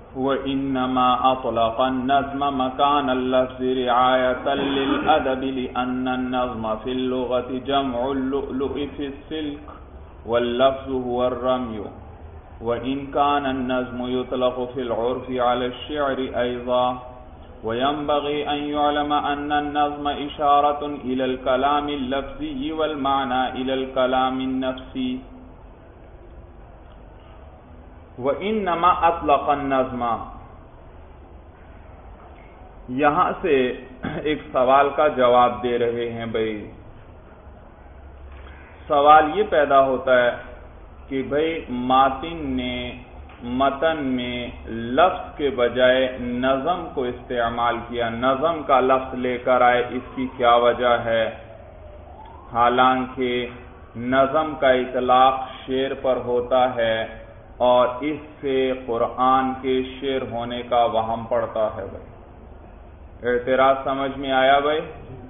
وَإِنَّمَا أَطْلَقَ النَّظْمَ مَكَانَ اللَّفْظِ رِعَايَةً لِلْأَدَبِ لِأَنَّ النَّظْمَ فِي اللُّغَةِ جَمْعُ اللُّؤْلُؤِ فِي السِّلْكِ وَاللَّفْظُ هُوَ الرَّمْيُ وَإِنْ كَانَ النَّظْمُ يُطْلَقُ فِي الْعُرْفِ عَلَى الشِّعْرِ أَيْضًا وَيَنبَغِي أَنْ يُعْلَمَ أَنَّ النَّظْمَ إِشَارَةٌ إِلَى الْكَلَامِ اللَّفْظِيِّ وَالْمَعْنَى إِلَى الْكَلَامِ النَّفْسِيِّ وَإِنَّمَا أَطْلَقَ النَّظْمَ۔ یہاں سے ایک سوال کا جواب دے رہے ہیں بھائی۔ سوال یہ پیدا ہوتا ہے کہ بھائی ماتن نے متن میں لفظ کے بجائے نظم کو استعمال کیا، نظم کا لفظ لے کر آئے، اس کی کیا وجہ ہے؟ حالانکہ نظم کا اطلاق شعر پر ہوتا ہے اور اس سے قرآن کے شعر ہونے کا وہم پڑتا ہے بھائی۔ اعتراض سمجھ میں آیا بھائی؟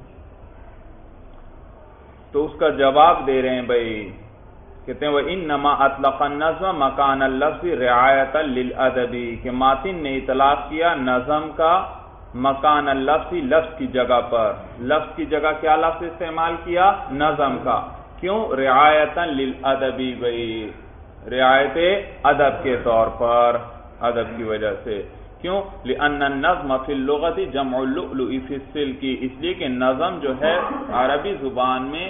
تو اس کا جواب دے رہے ہیں بھائی، کہتے ہیں وَإِنَّمَا أَطْلَقَ النَّظْمَ مَكَانَ اللَّفْظِ رِعَايَةً لِلْأَدَبِ، کہ ماتن نے اطلاق کیا نظم کا مکان اللفظ، لفظ کی جگہ پر۔ لفظ کی جگہ کیا لفظ استعمال کیا؟ نظم کا۔ کیوں؟ رعایتاً للادبی بھائی، رعایت ادب کے طور پر، ادب کی وجہ سے۔ کیوں؟ لأن النظم فی اللغت جمع اللؤلؤ فی السلک، اس لیے کہ نظم جو ہے عربی زبان میں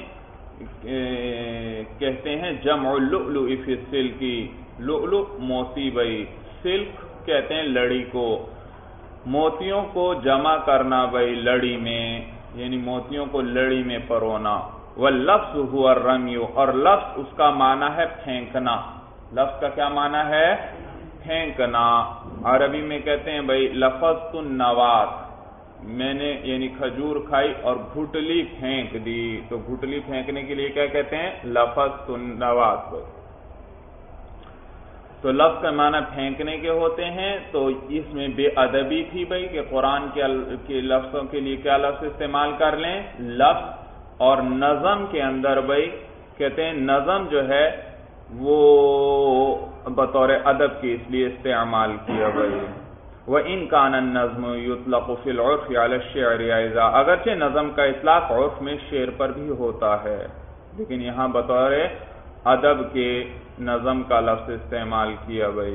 کہتے ہیں جمع اللؤلؤ فی السلک، لؤلؤ موتی بھائی، سلک کہتے ہیں لڑی کو، موتیوں کو جمع کرنا بھائی لڑی میں، یعنی موتیوں کو لڑی میں پرونا۔ واللفظ هو الرمی، اور لفظ اس کا معنی ہے پھینکنا۔ لفظ کا کیا معنی ہے؟ پھینکنا۔ عربی میں کہتے ہیں بھائی لفظت النوات، میں نے یعنی کھجور کھائی اور گھٹلی پھینک دی، تو گھٹلی پھینکنے کے لیے کیا کہتے ہیں؟ لفظت النوات۔ تو لفظ کا معنی پھینکنے کے ہوتے ہیں، تو اس میں بے ادبی تھی بھائی کہ قرآن کے لفظوں کے لیے کیا لفظ استعمال کر لیں؟ لفظ۔ اور نظم کے اندر بھائی کہتے ہیں نظم جو ہے وہ بطور ادب کی اس لیے استعمال کیا بھائی۔ وَإِنْ كَانَ النَّظْمُ يُطْلَقُ فِي الْعُرْفِ عَلَى الشِّعْرِ أَيْضًا، اگرچہ نظم کا اطلاق عرف میں شعر پر بھی ہوتا ہے، لیکن یہاں بطور ادب کے نظم کا لفظ استعمال کیا بھائی۔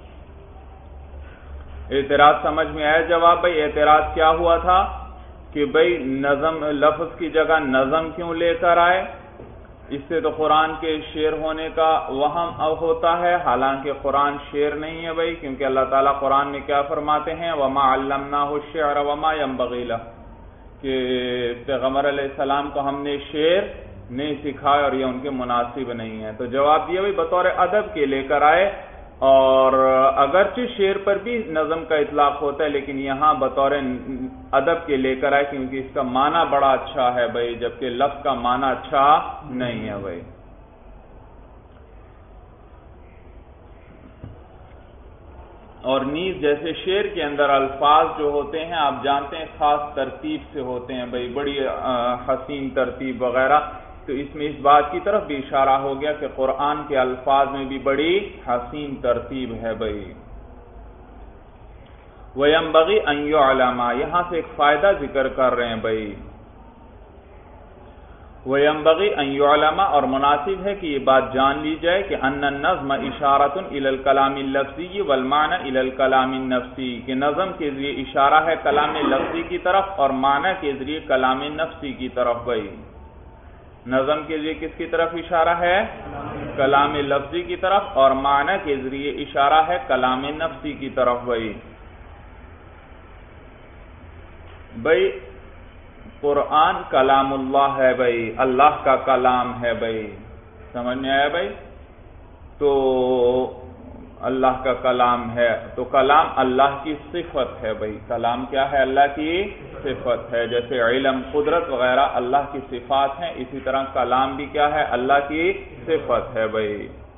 اعتراض سمجھ میں آیا جواب بھائی؟ اعتراض کیا ہوا تھا کہ بھائی نظم لفظ کی جگہ نظم کیوں لے کر آئے؟ اس سے تو قرآن کے شعر ہونے کا وہم ہوتا ہے، حالانکہ قرآن شعر نہیں ہے بھائی، کیونکہ اللہ تعالیٰ قرآن میں کیا فرماتے ہیں؟ وَمَا عَلَّمْنَاهُ الشِّعْرَ وَمَا يَنبَغِي لَهُ، کہ پیغمبر علیہ السلام کو ہم نے شعر نہیں سکھایا اور یہ ان کے مناسب نہیں ہے۔ تو جواب دیا بھائی بطور ادب کے لے کر آئے، اور اگرچہ شعر پر بھی نظم کا اطلاق ہوتا ہے لیکن یہاں بطور ادب کے لے کر آئے، کیونکہ اس کا معنی بڑا اچھا ہے بھائی، جبکہ لفظ کا معنی اچھا نہیں ہے بھائی۔ اور نیز جیسے شعر کے اندر الفاظ جو ہوتے ہیں آپ جانتے ہیں خاص ترتیب سے ہوتے ہیں بھائی، بڑی حسین ترتیب وغیرہ، تو اس میں اس بات کی طرف بھی اشارہ ہو گیا کہ قرآن کے الفاظ میں بھی بڑی حسین ترتیب ہے بھائی۔ وَيَنبَغِي أَن يُعْلَمَ، یہاں سے ایک فائدہ ذکر کر رہے ہیں بھائی۔ وَيَنبَغِي أَن يُعْلَمَ، اور مناسب ہے کہ یہ بات جان لی جائے کہ أَنَّ النَّظْمَ إِشَارَةٌ إِلَى الْكَلَامِ اللَّفْظِيِّ وَالْمَعْنَى إِلَى الْكَلَامِ النَّفْسِيِّ، کہ نظم کے ذریعے اشارہ ہے کلام لفظی کی طرف اور معنی کے ذریعے کلام نفسی کی طرف بھائی۔ نظم کے ذریعے کس کی طرف اشارہ ہے؟ کلام لفظی کی طرف، اور معنی کے ذریعے اشارہ ہے کلام نفسی کی طرف بھائی۔ بھائی قرآن کلام اللہ ہے بھائی، اللہ کا کلام ہے بھائی، سمجھ میں آیا بھائی؟ تو اللہ کا کلام ہے، تو کلام اللہ کی صفت ہے بھائی۔ کلام کیا ہے؟ اللہ کی صفت ہے، جیسے علم، قدرت وغیرہ اللہ کی صفات ہیں، اسی طرح کلام بھی کیا ہے؟ اللہ کی صفت ہے بھائی۔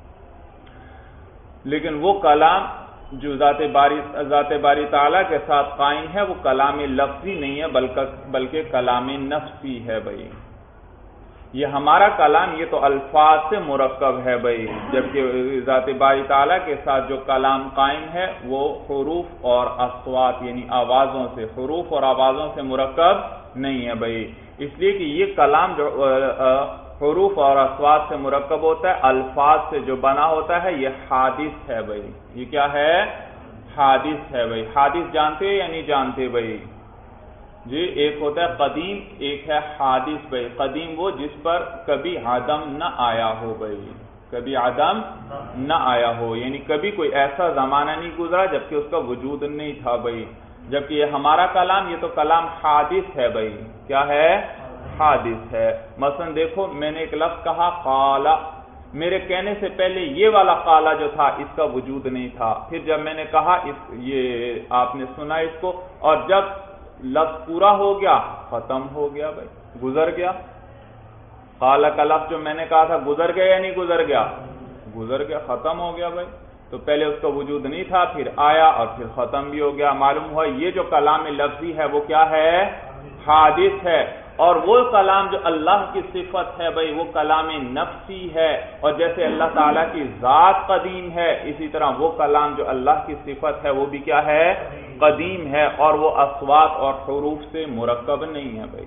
لیکن وہ کلام جو ذات باری تعالیٰ کے ساتھ قائم ہے وہ کلام لفظی نہیں ہے بلکہ کلام نفسی ہے بھائی۔ یہ ہمارا کلام یہ تو الفاظ سے مرکب ہے بھائی، جبکہ ذات باری تعالیٰ کے ساتھ جو کلام قائم ہے وہ حروف اور اصوات یعنی آوازوں سے، حروف اور آوازوں سے مرکب نہیں ہے بھائی، اس لیے کہ یہ کلام جو حروف اور اصوات سے مرکب ہوتا ہے، الفاظ سے جو بنا ہوتا ہے، یہ حادث ہے بھائی۔ یہ کیا ہے؟ حادث ہے بھائی۔ حادث جانتے یا نہیں جانتے بھائی؟ جی، ایک ہوتا ہے قدیم، ایک ہے حادث بھائی۔ قدیم وہ جس پر کبھی عدم نہ آیا ہو بھائی، کبھی عدم نہ آیا ہو، یعنی کبھی کوئی ایسا زمانہ نہیں گزرا جبکہ اس کا وجود نہیں تھا بھائی، جبکہ یہ ہمارا کلام یہ تو کلام حادث ہے بھائی۔ کیا ہے؟ حادث ہے۔ مثلا دیکھو، میں نے ایک لفظ کہا قال، میرے کہنے سے پہلے یہ والا قال جو تھا اس کا وجود نہیں تھا، پھر جب میں نے کہا یہ آپ نے سنا اس کو، اور جب لفظ پورا ہو گیا ختم ہو گیا بھائی، گزر گیا۔ قال کا لفظ جو میں نے کہا تھا گزر گیا یا نہیں گزر گیا؟ گزر گیا، ختم ہو گیا بھائی۔ تو پہلے اس کا وجود نہیں تھا، پھر آیا اور پھر ختم بھی ہو گیا۔ معلوم ہوا یہ جو کلام لفظی ہے وہ کیا ہے؟ حادث ہے۔ اور وہ کلام جو اللہ کی صفت ہے بھائی وہ کلام نفسی ہے، اور جیسے اللہ تعالیٰ کی ذات قدیم ہے اسی طرح وہ کلام جو اللہ کی صفت ہے وہ بھی کیا ہے؟ قدیم ہے، اور وہ اصوات اور حروف سے مرکب نہیں ہے بھائی،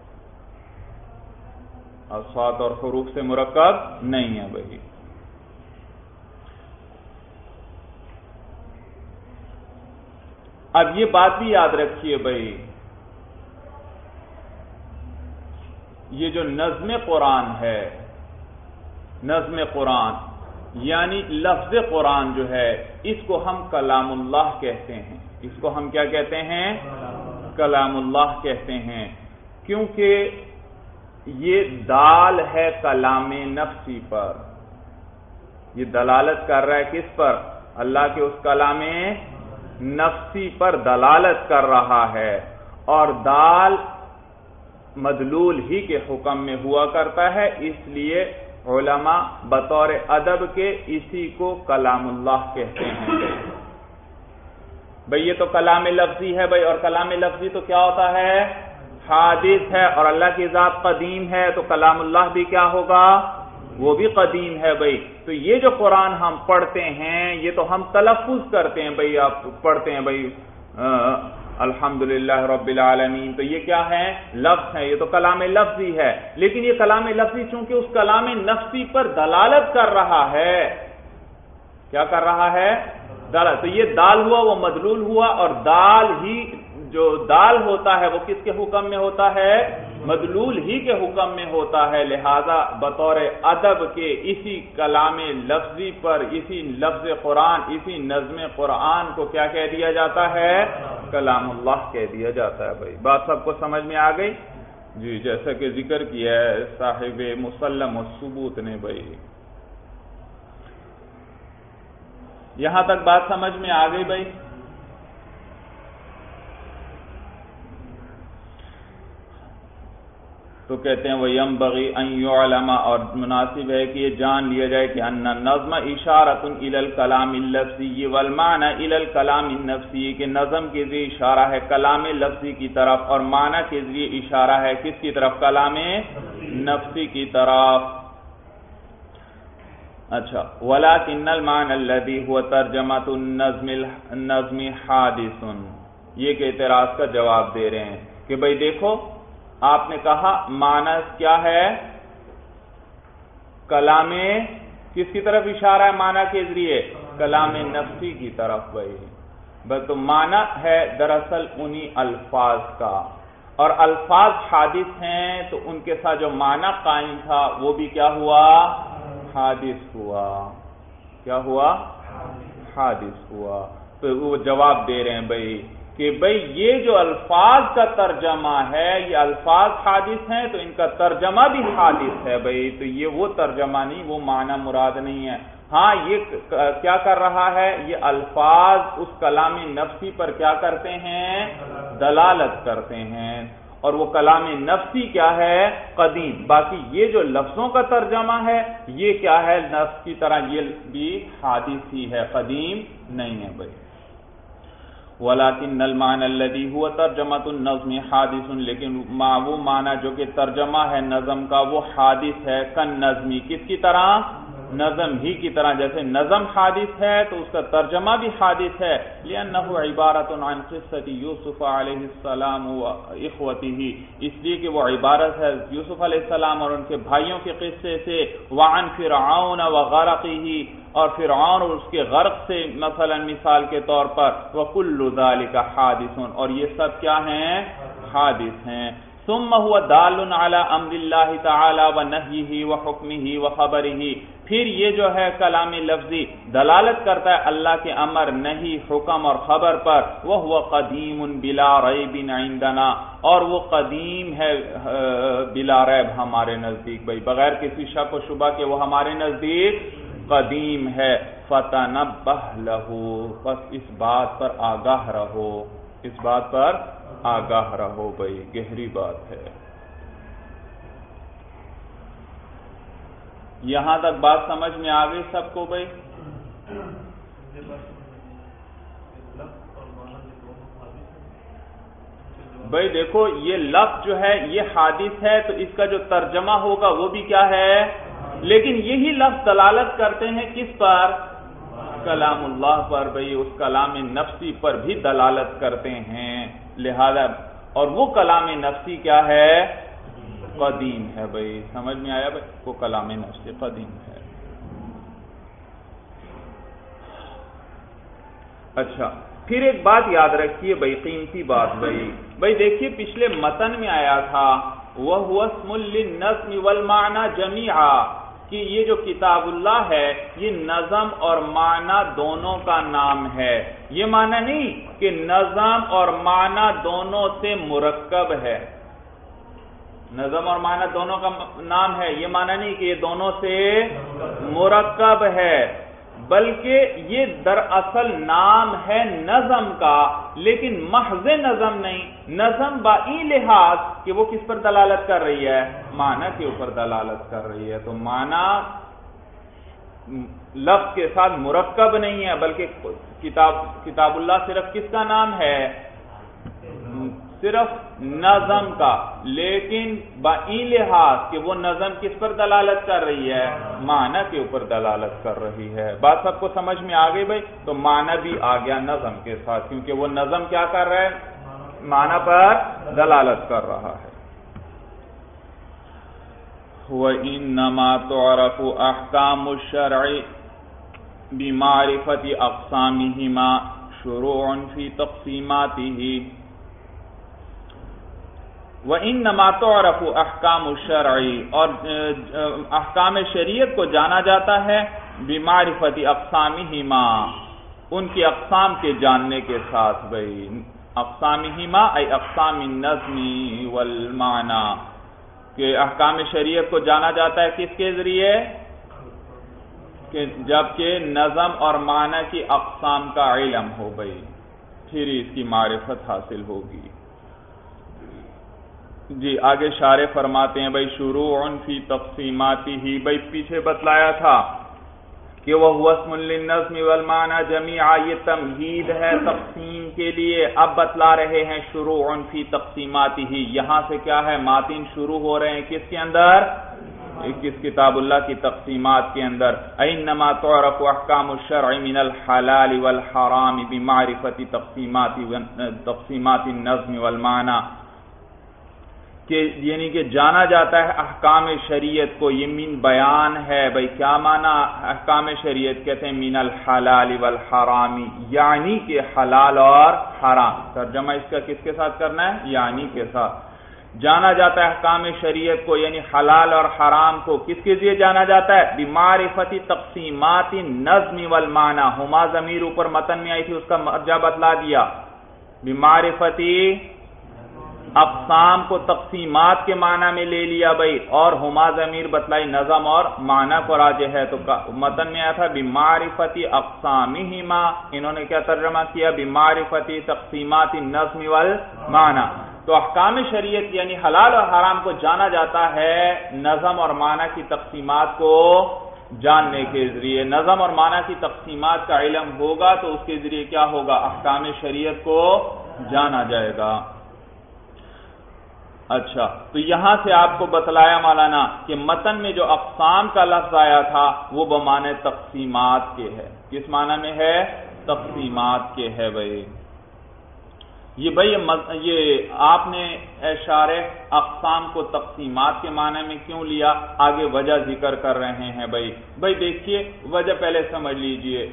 اصوات اور حروف سے مرکب نہیں ہے بھائی۔ اب یہ بات بھی یاد رکھیے بھائی، یہ جو نظم قرآن ہے، نظم قرآن یعنی لفظ قرآن جو ہے اس کو ہم کلام اللہ کہتے ہیں، اس کو ہم کیا کہتے ہیں؟ کلام اللہ کہتے ہیں، کیونکہ یہ دال ہے کلام نفسی پر، یہ دلالت کر رہا ہے کس پر؟ اللہ کے اس کلام نفسی پر دلالت کر رہا ہے، اور دال مدلول ہی کے حکم میں ہوا کرتا ہے، اس لیے علماء بطور ادب کے اسی کو کلام اللہ کہتے ہیں بھئی۔ یہ تو کلام لفظی ہے بھئی، اور کلام لفظی تو کیا ہوتا ہے؟ حادث ہے، اور اللہ کی ذات قدیم ہے، تو کلام اللہ بھی کیا ہوگا؟ وہ بھی قدیم ہے بھئی۔ تو یہ جو قرآن ہم پڑھتے ہیں یہ تو ہم تلفظ کرتے ہیں بھئی، آپ پڑھتے ہیں بھئی الحمدللہ رب العالمین، تو یہ کیا ہے؟ لفظ ہے، یہ تو کلام لفظی ہے، لیکن یہ کلام لفظی چونکہ اس کلام نفسی پر دلالت کر رہا ہے، کیا کر رہا ہے؟ دلالت۔ تو یہ دال ہوا، وہ مدلول ہوا، اور دال ہی جو دال ہوتا ہے وہ کس کے حکم میں ہوتا ہے؟ مدلول ہی کے حکم میں ہوتا ہے، لہذا بطور ادب کے اسی کلام لفظی پر، اسی لفظ قرآن، اسی نظم قرآن کو کیا کہہ دیا جاتا ہے؟ کلام اللہ کہہ دیا جاتا ہے بھائی۔ بات سب کو سمجھ میں آ گئی؟ جی، جیسا کہ ذکر کیا ہے صاحب مسلم الثبوت نے بھائی۔ یہاں تک بات سمجھ میں آ گئی بھائی؟ تو کہتے ہیں وَيَنبَغِي أَن يُعْلَمَ، اور مناسب ہے کہ یہ جان لیا جائے کہ أَنَّ النَّظْمَ إِشَارَةٌ إِلَى الْكَلَامِ اللَّفْظِيِّ وَالْمَعْنَى إِلَى الْكَلَامِ النَّفْسِيِّ، کہ نظم کے ذریعے اشارہ ہے کلام لفظی کی طرف، اور معنی کے ذریعے اشارہ ہے کس کی طرف؟ کلام نفسی کی طرف۔ اچھا، وَلَكِنَّ الْمَعْنَى الَّذِي هُوَ تَرْجَمَةُ النَّظْمِ حَادِثٌ، یہ کہ اعتراض کا جواب دے رہے ہیں کہ بھئی دیکھو، آپ نے کہا معنی کیا ہے؟ کلام کس کی طرف اشارہ ہے معنی کے ذریعے؟ کلام نفسی کی طرف بھائی۔ بس تو معنی ہے دراصل انہی الفاظ کا، اور الفاظ حادث ہیں تو ان کے ساتھ جو معنی قائم تھا وہ بھی کیا ہوا؟ حادث ہوا۔ کیا ہوا؟ حادث ہوا۔ تو وہ جواب دے رہے ہیں بھائی کہ بھئی یہ جو الفاظ کا ترجمہ ہے یہ الفاظ حادث ہیں تو ان کا ترجمہ بھی حادث ہے بھئی، تو یہ وہ ترجمہ نہیں، وہ معنی مراد نہیں ہے۔ ہاں، یہ کیا کر رہا ہے؟ یہ الفاظ اس کلام نفسی پر کیا کرتے ہیں؟ دلالت کرتے ہیں، اور وہ کلام نفسی کیا ہے؟ قدیم۔ باقی یہ جو لفظوں کا ترجمہ ہے یہ کیا ہے؟ نفس کی طرح یہ بھی حادث ہی ہے، قدیم نہیں ہے بھئی۔ ولیکن المعنی الذی هو ترجمۃ النظم حادث، لیکن وہ معنی جو کہ ترجمہ ہے نظم کا وہ حادث ہے، کن نظمی، کس کی طرح؟ نظم ہی کی طرح، جیسے نظم حادث ہے تو اس کا ترجمہ بھی حادث ہے، لأنه عبارت عن قصة یوسف علیہ السلام و اخوته، اس لیے کہ وہ عبارت ہے یوسف علیہ السلام اور ان کے بھائیوں کے قصے سے، وعن فرعون وغرقه، اور فرعون اور اس کے غرق سے مثلا مثال کے طور پر، وکل ذلک حادث، اور یہ سب کیا ہیں؟ حادث ہیں۔ ثم هو دال على امر اللہ تعالی ونہیہ وحکمہ وخبرہ، پھر یہ جو ہے کلام لفظی دلالت کرتا ہے اللہ کے امر، نہی، حکم اور خبر پر، وہو قدیم بلا ریب عندنا، اور وہ قدیم ہے بلا ریب ہمارے نزدیک، بھائی بغیر کسی شک و شبہ کے وہ ہمارے نزدیک قدیم ہے۔ فتنبہ لہ، بس اس بات پر آگاہ رہو، اس بات پر آگاہ رہو، بھائی گہری بات ہے۔ یہاں تک بات سمجھ میں آ گئی سب کو بھائی؟ بھائی دیکھو یہ لفظ جو ہے یہ حادث ہے تو اس کا جو ترجمہ ہوگا وہ بھی کیا ہے؟ لیکن یہی لفظ دلالت کرتے ہیں کس پر؟ کلام اللہ پر، بھئی اس کلام نفسی پر بھی دلالت کرتے ہیں، لہذا اور وہ کلام نفسی کیا ہے؟ قدیم ہے، بھئی سمجھ میں آیا بھئی؟ وہ کلام نفسی قدیم ہے۔ اچھا پھر ایک بات یاد رکھیے بھئی، قیمتی بات بھئی دیکھیے پچھلے متن میں آیا تھا وَهُوَ اسْمٌ لِلنَّظْمِ وَالْمَعْنَى جَمِيعًا، کہ یہ جو کتاب اللہ ہے یہ نظم اور معنی دونوں کا نام ہے۔ یہ معنی نہیں کہ نظم اور معنی دونوں سے مرکب ہے، نظم اور معنی دونوں کا نام ہے، یہ معنی نہیں کہ یہ دونوں سے مرکب ہے، بلکہ یہ دراصل نام ہے نظم کا، لیکن محض نظم نہیں، نظم بائی لحاظ کہ وہ کس پر دلالت کر رہی ہے؟ معنی کے اوپر دلالت کر رہی ہے، تو معنی لفظ کے ساتھ مرکب نہیں ہے، بلکہ کتاب اللہ صرف کس کا نام ہے؟ صرف نظم کا، لیکن بائی لحاظ کہ وہ نظم کس پر دلالت کر رہی ہے؟ معنی کے اوپر دلالت کر رہی ہے۔ بات سب کو سمجھ میں آ گئی بھائی؟ تو معنی بھی آ گیا نظم کے ساتھ، کیونکہ وہ نظم کیا کر رہا ہے؟ معنی پر دلالت کر رہا ہے۔ وَإِنَّمَا تُعْرَفُ أَحْكَامُ الشَّرْعِ بِمَعْرِفَةِ أَقْسَامِهِمَا شُرُوعٌ فِي تَقْسِيمَاتِهِ۔ وَإِنَّمَا تُعْرَفُ أَحْكَامُ الشَّرْعِ، اور احکام شریعت کو جانا جاتا ہے بِمَعْرِفَةِ أَقْسَامِهِمَا، ان کی اقسام کے جاننے کے ساتھ، بھئی اقسامہما ای اقسام النظم والمعنی، کہ احکام شریعت کو جانا جاتا ہے کس کے ذریعے؟ کہ جبکہ نظم اور معنی کی اقسام کا علم ہو، بھئی پھر اس کی معرفت حاصل ہوگی۔ جی آگے شارح فرماتے ہیں بھئی شروع فی تقسیماتہ، بھئی پیچھے بتلایا تھا کہ وہ اسم للنظم والمعنی جمیعا، یہ تمہید ہے تقسیم کے لیے، اب بتلا رہے ہیں شروع فی تقسیماتہ، یہاں سے کیا ہے؟ ماتن شروع ہو رہے ہیں کس کے اندر؟ کس کتاب اللہ کی تقسیمات کے اندر۔ اینما تعرف احکام الشرع من الحلال والحرام بمعرفت تقسیمات النظم والمعنی، کہ یعنی کہ جانا جاتا ہے احکام شریعت کو، یہ من بیان ہے، بھئی کیا معنی احکام شریعت؟ کہتے ہیں من الحلال والحرام، یعنی کہ حلال اور حرام، ترجمہ اس کا کس کے ساتھ کرنا ہے؟ یعنی کے ساتھ جانا جاتا ہے احکام شریعت کو، یعنی حلال اور حرام کو کس کے ذریعے جانا جاتا ہے؟ بمعرفت تقسیمات النظم والمعنی، ہما ضمیر اوپر متن میں آئی تھی اس کا مرجع بتلا دیا، بمعرفت اقسام کو تقسیمات کے معنی میں لے لیا بھائی، اور ہما ضمیر بتلائی نظم اور معنی کو راجع ہے، تو متن میں آیا تھا بمعرفت اقسامہما، انہوں نے کیا ترجمہ کیا؟ بمعرفت تقسیمات النظم والمعنی۔ تو احکام شریعت یعنی حلال اور حرام کو جانا جاتا ہے نظم اور معنی کی تقسیمات کو جاننے کے ذریعے، نظم اور معنی کی تقسیمات کا علم ہوگا تو اس کے ذریعے کیا ہوگا؟ احکام شریعت کو جانا جائے گا۔ اچھا، تو یہاں سے آپ کو بتلایا مولانا کہ متن میں جو اقسام کا لفظ آیا تھا وہ بمعنی تقسیمات کے ہے۔ کس معنی میں ہے؟ تقسیمات کے ہے بھائی۔ یہ آپ نے اشارے اقسام کو تقسیمات کے معنی میں کیوں لیا؟ آگے وجہ ذکر کر رہے ہیں بھائی دیکھیے وجہ پہلے سمجھ لیجئے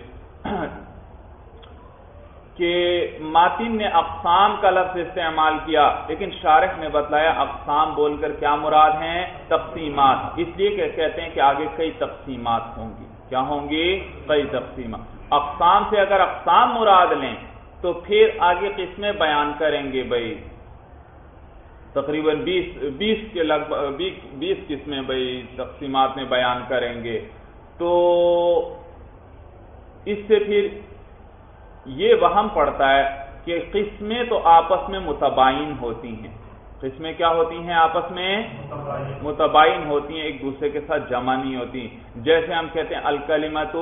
کہ ماتن نے اقسام کا لفظ استعمال کیا، لیکن شارح نے بتلایا اقسام بول کر کیا مراد ہیں؟ تقسیمات، اس لیے کہ کہتے ہیں کہ آگے کئی تقسیمات ہوں گی۔ کیا ہوں گی؟ کئی تقسیمات۔ اقسام سے اگر اقسام مراد لیں تو پھر آگے قسمیں بیان کریں گے بھائی، تقریباً 20 کے لگ بھگ 20 قسمیں بھائی تقسیمات میں بیان کریں گے۔ تو اس سے پھر یہ وہم پڑتا ہے کہ قسمیں تو آپس میں متباین ہوتی ہیں۔ قسمیں کیا ہوتی ہیں؟ آپس میں متباین ہوتی ہیں، ایک دوسرے کے ساتھ جمع نہیں ہوتی۔ جیسے ہم کہتے ہیں الکلمۃ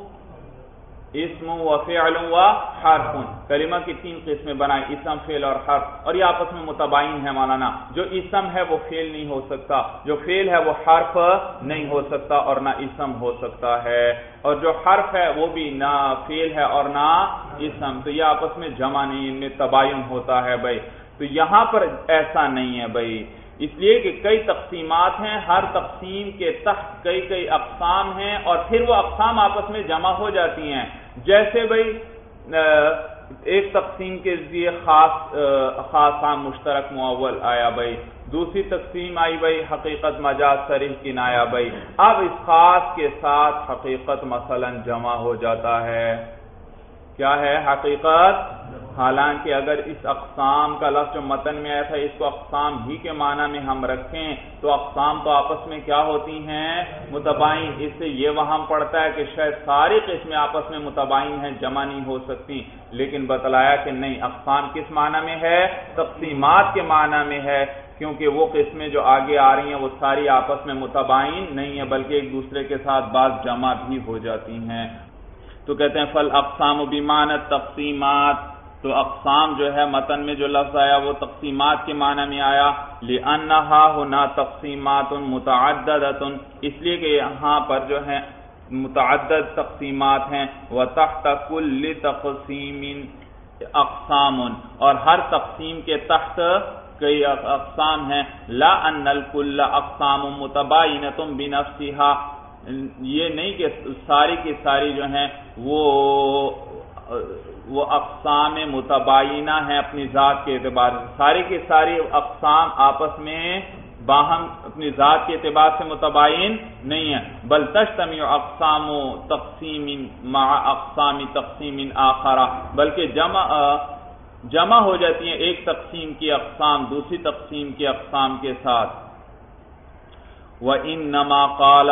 اسم و فعل و حرف، کلمہ کی 3 قسمیں بنائیں، اسم، فعل اور حرف، اور یہ آپس میں متباین ہے مولانا۔ جو اسم ہے وہ فعل نہیں ہو سکتا، جو فعل ہے وہ حرف نہیں ہو سکتا اور نہ اسم ہو سکتا ہے، اور جو حرف ہے وہ بھی نہ فعل ہے اور نہ اسم، تو یہ آپس میں جمع نہیں، ان میں تباین ہوتا ہے بھائی۔ تو یہاں پر ایسا نہیں ہے بھائی، اس لیے کہ کئی تقسیمات ہیں، ہر تقسیم کے تحت کئی اقسام ہیں، اور پھر وہ اقسام آپس میں جمع ہو جاتی ہیں۔ جیسے بھائی ایک تقسیم کے ذریعے خاص عام مشترک معول آیا بھائی، دوسری تقسیم آئی بھائی حقیقت مجاز صریح کنایہ بھائی، اب اس خاص کے ساتھ حقیقت مثلا جمع ہو جاتا ہے۔ کیا ہے؟ حقیقت۔ حالانکہ اگر اس اقسام کا لفظ جو متن میں آیا تھا اس کو اقسام ہی کے معنی میں ہم رکھیں تو اقسام تو آپس میں کیا ہوتی ہیں؟ متباین۔ اس سے یہ وہم پڑتا ہے کہ شاید ساری قسمیں آپس میں متباین ہیں، جمع نہیں ہو سکتی، لیکن بتلایا کہ نہیں، اقسام کس معنی میں ہے؟ تقسیمات کے معنی میں ہے، کیونکہ وہ قسمیں جو آگے آ رہی ہیں وہ ساری آپس میں متباین نہیں ہیں بلکہ ایک دوسرے کے ساتھ بعض جمع بھی ہو جاتی ہیں۔ تو کہتے ہیں فل اقسام بمعنی تقسیمات، تو اقسام جو ہے متن میں جو لفظ آیا وہ تقسیمات کے معنی میں آیا، لأنہا ہنا تقسیمات متعددۃ، اس لیے کہ یہاں پر جو ہے متعدد تقسیمات ہیں، وتحت کل تقسیم اقسام، اور ہر تقسیم کے تحت کئی اقسام ہیں، لا ان الکل اقسام متباینۃ بنفسہا، یہ نہیں کہ ساری کی ساری جو ہیں وہ اقسام متباینہ ہیں اپنی ذات کے اعتبار سے، ساری کی ساری اقسام آپس میں باہم اپنی ذات کے اعتبار سے متباین نہیں ہیں، بل تجتمع اقسام تقسیم مع اقسام تقسیم آخرہ، بلکہ جمع ہو جاتی ہیں ایک تقسیم کی اقسام دوسری تقسیم کی اقسام کے ساتھ۔ وَإِنَّمَا قَالَ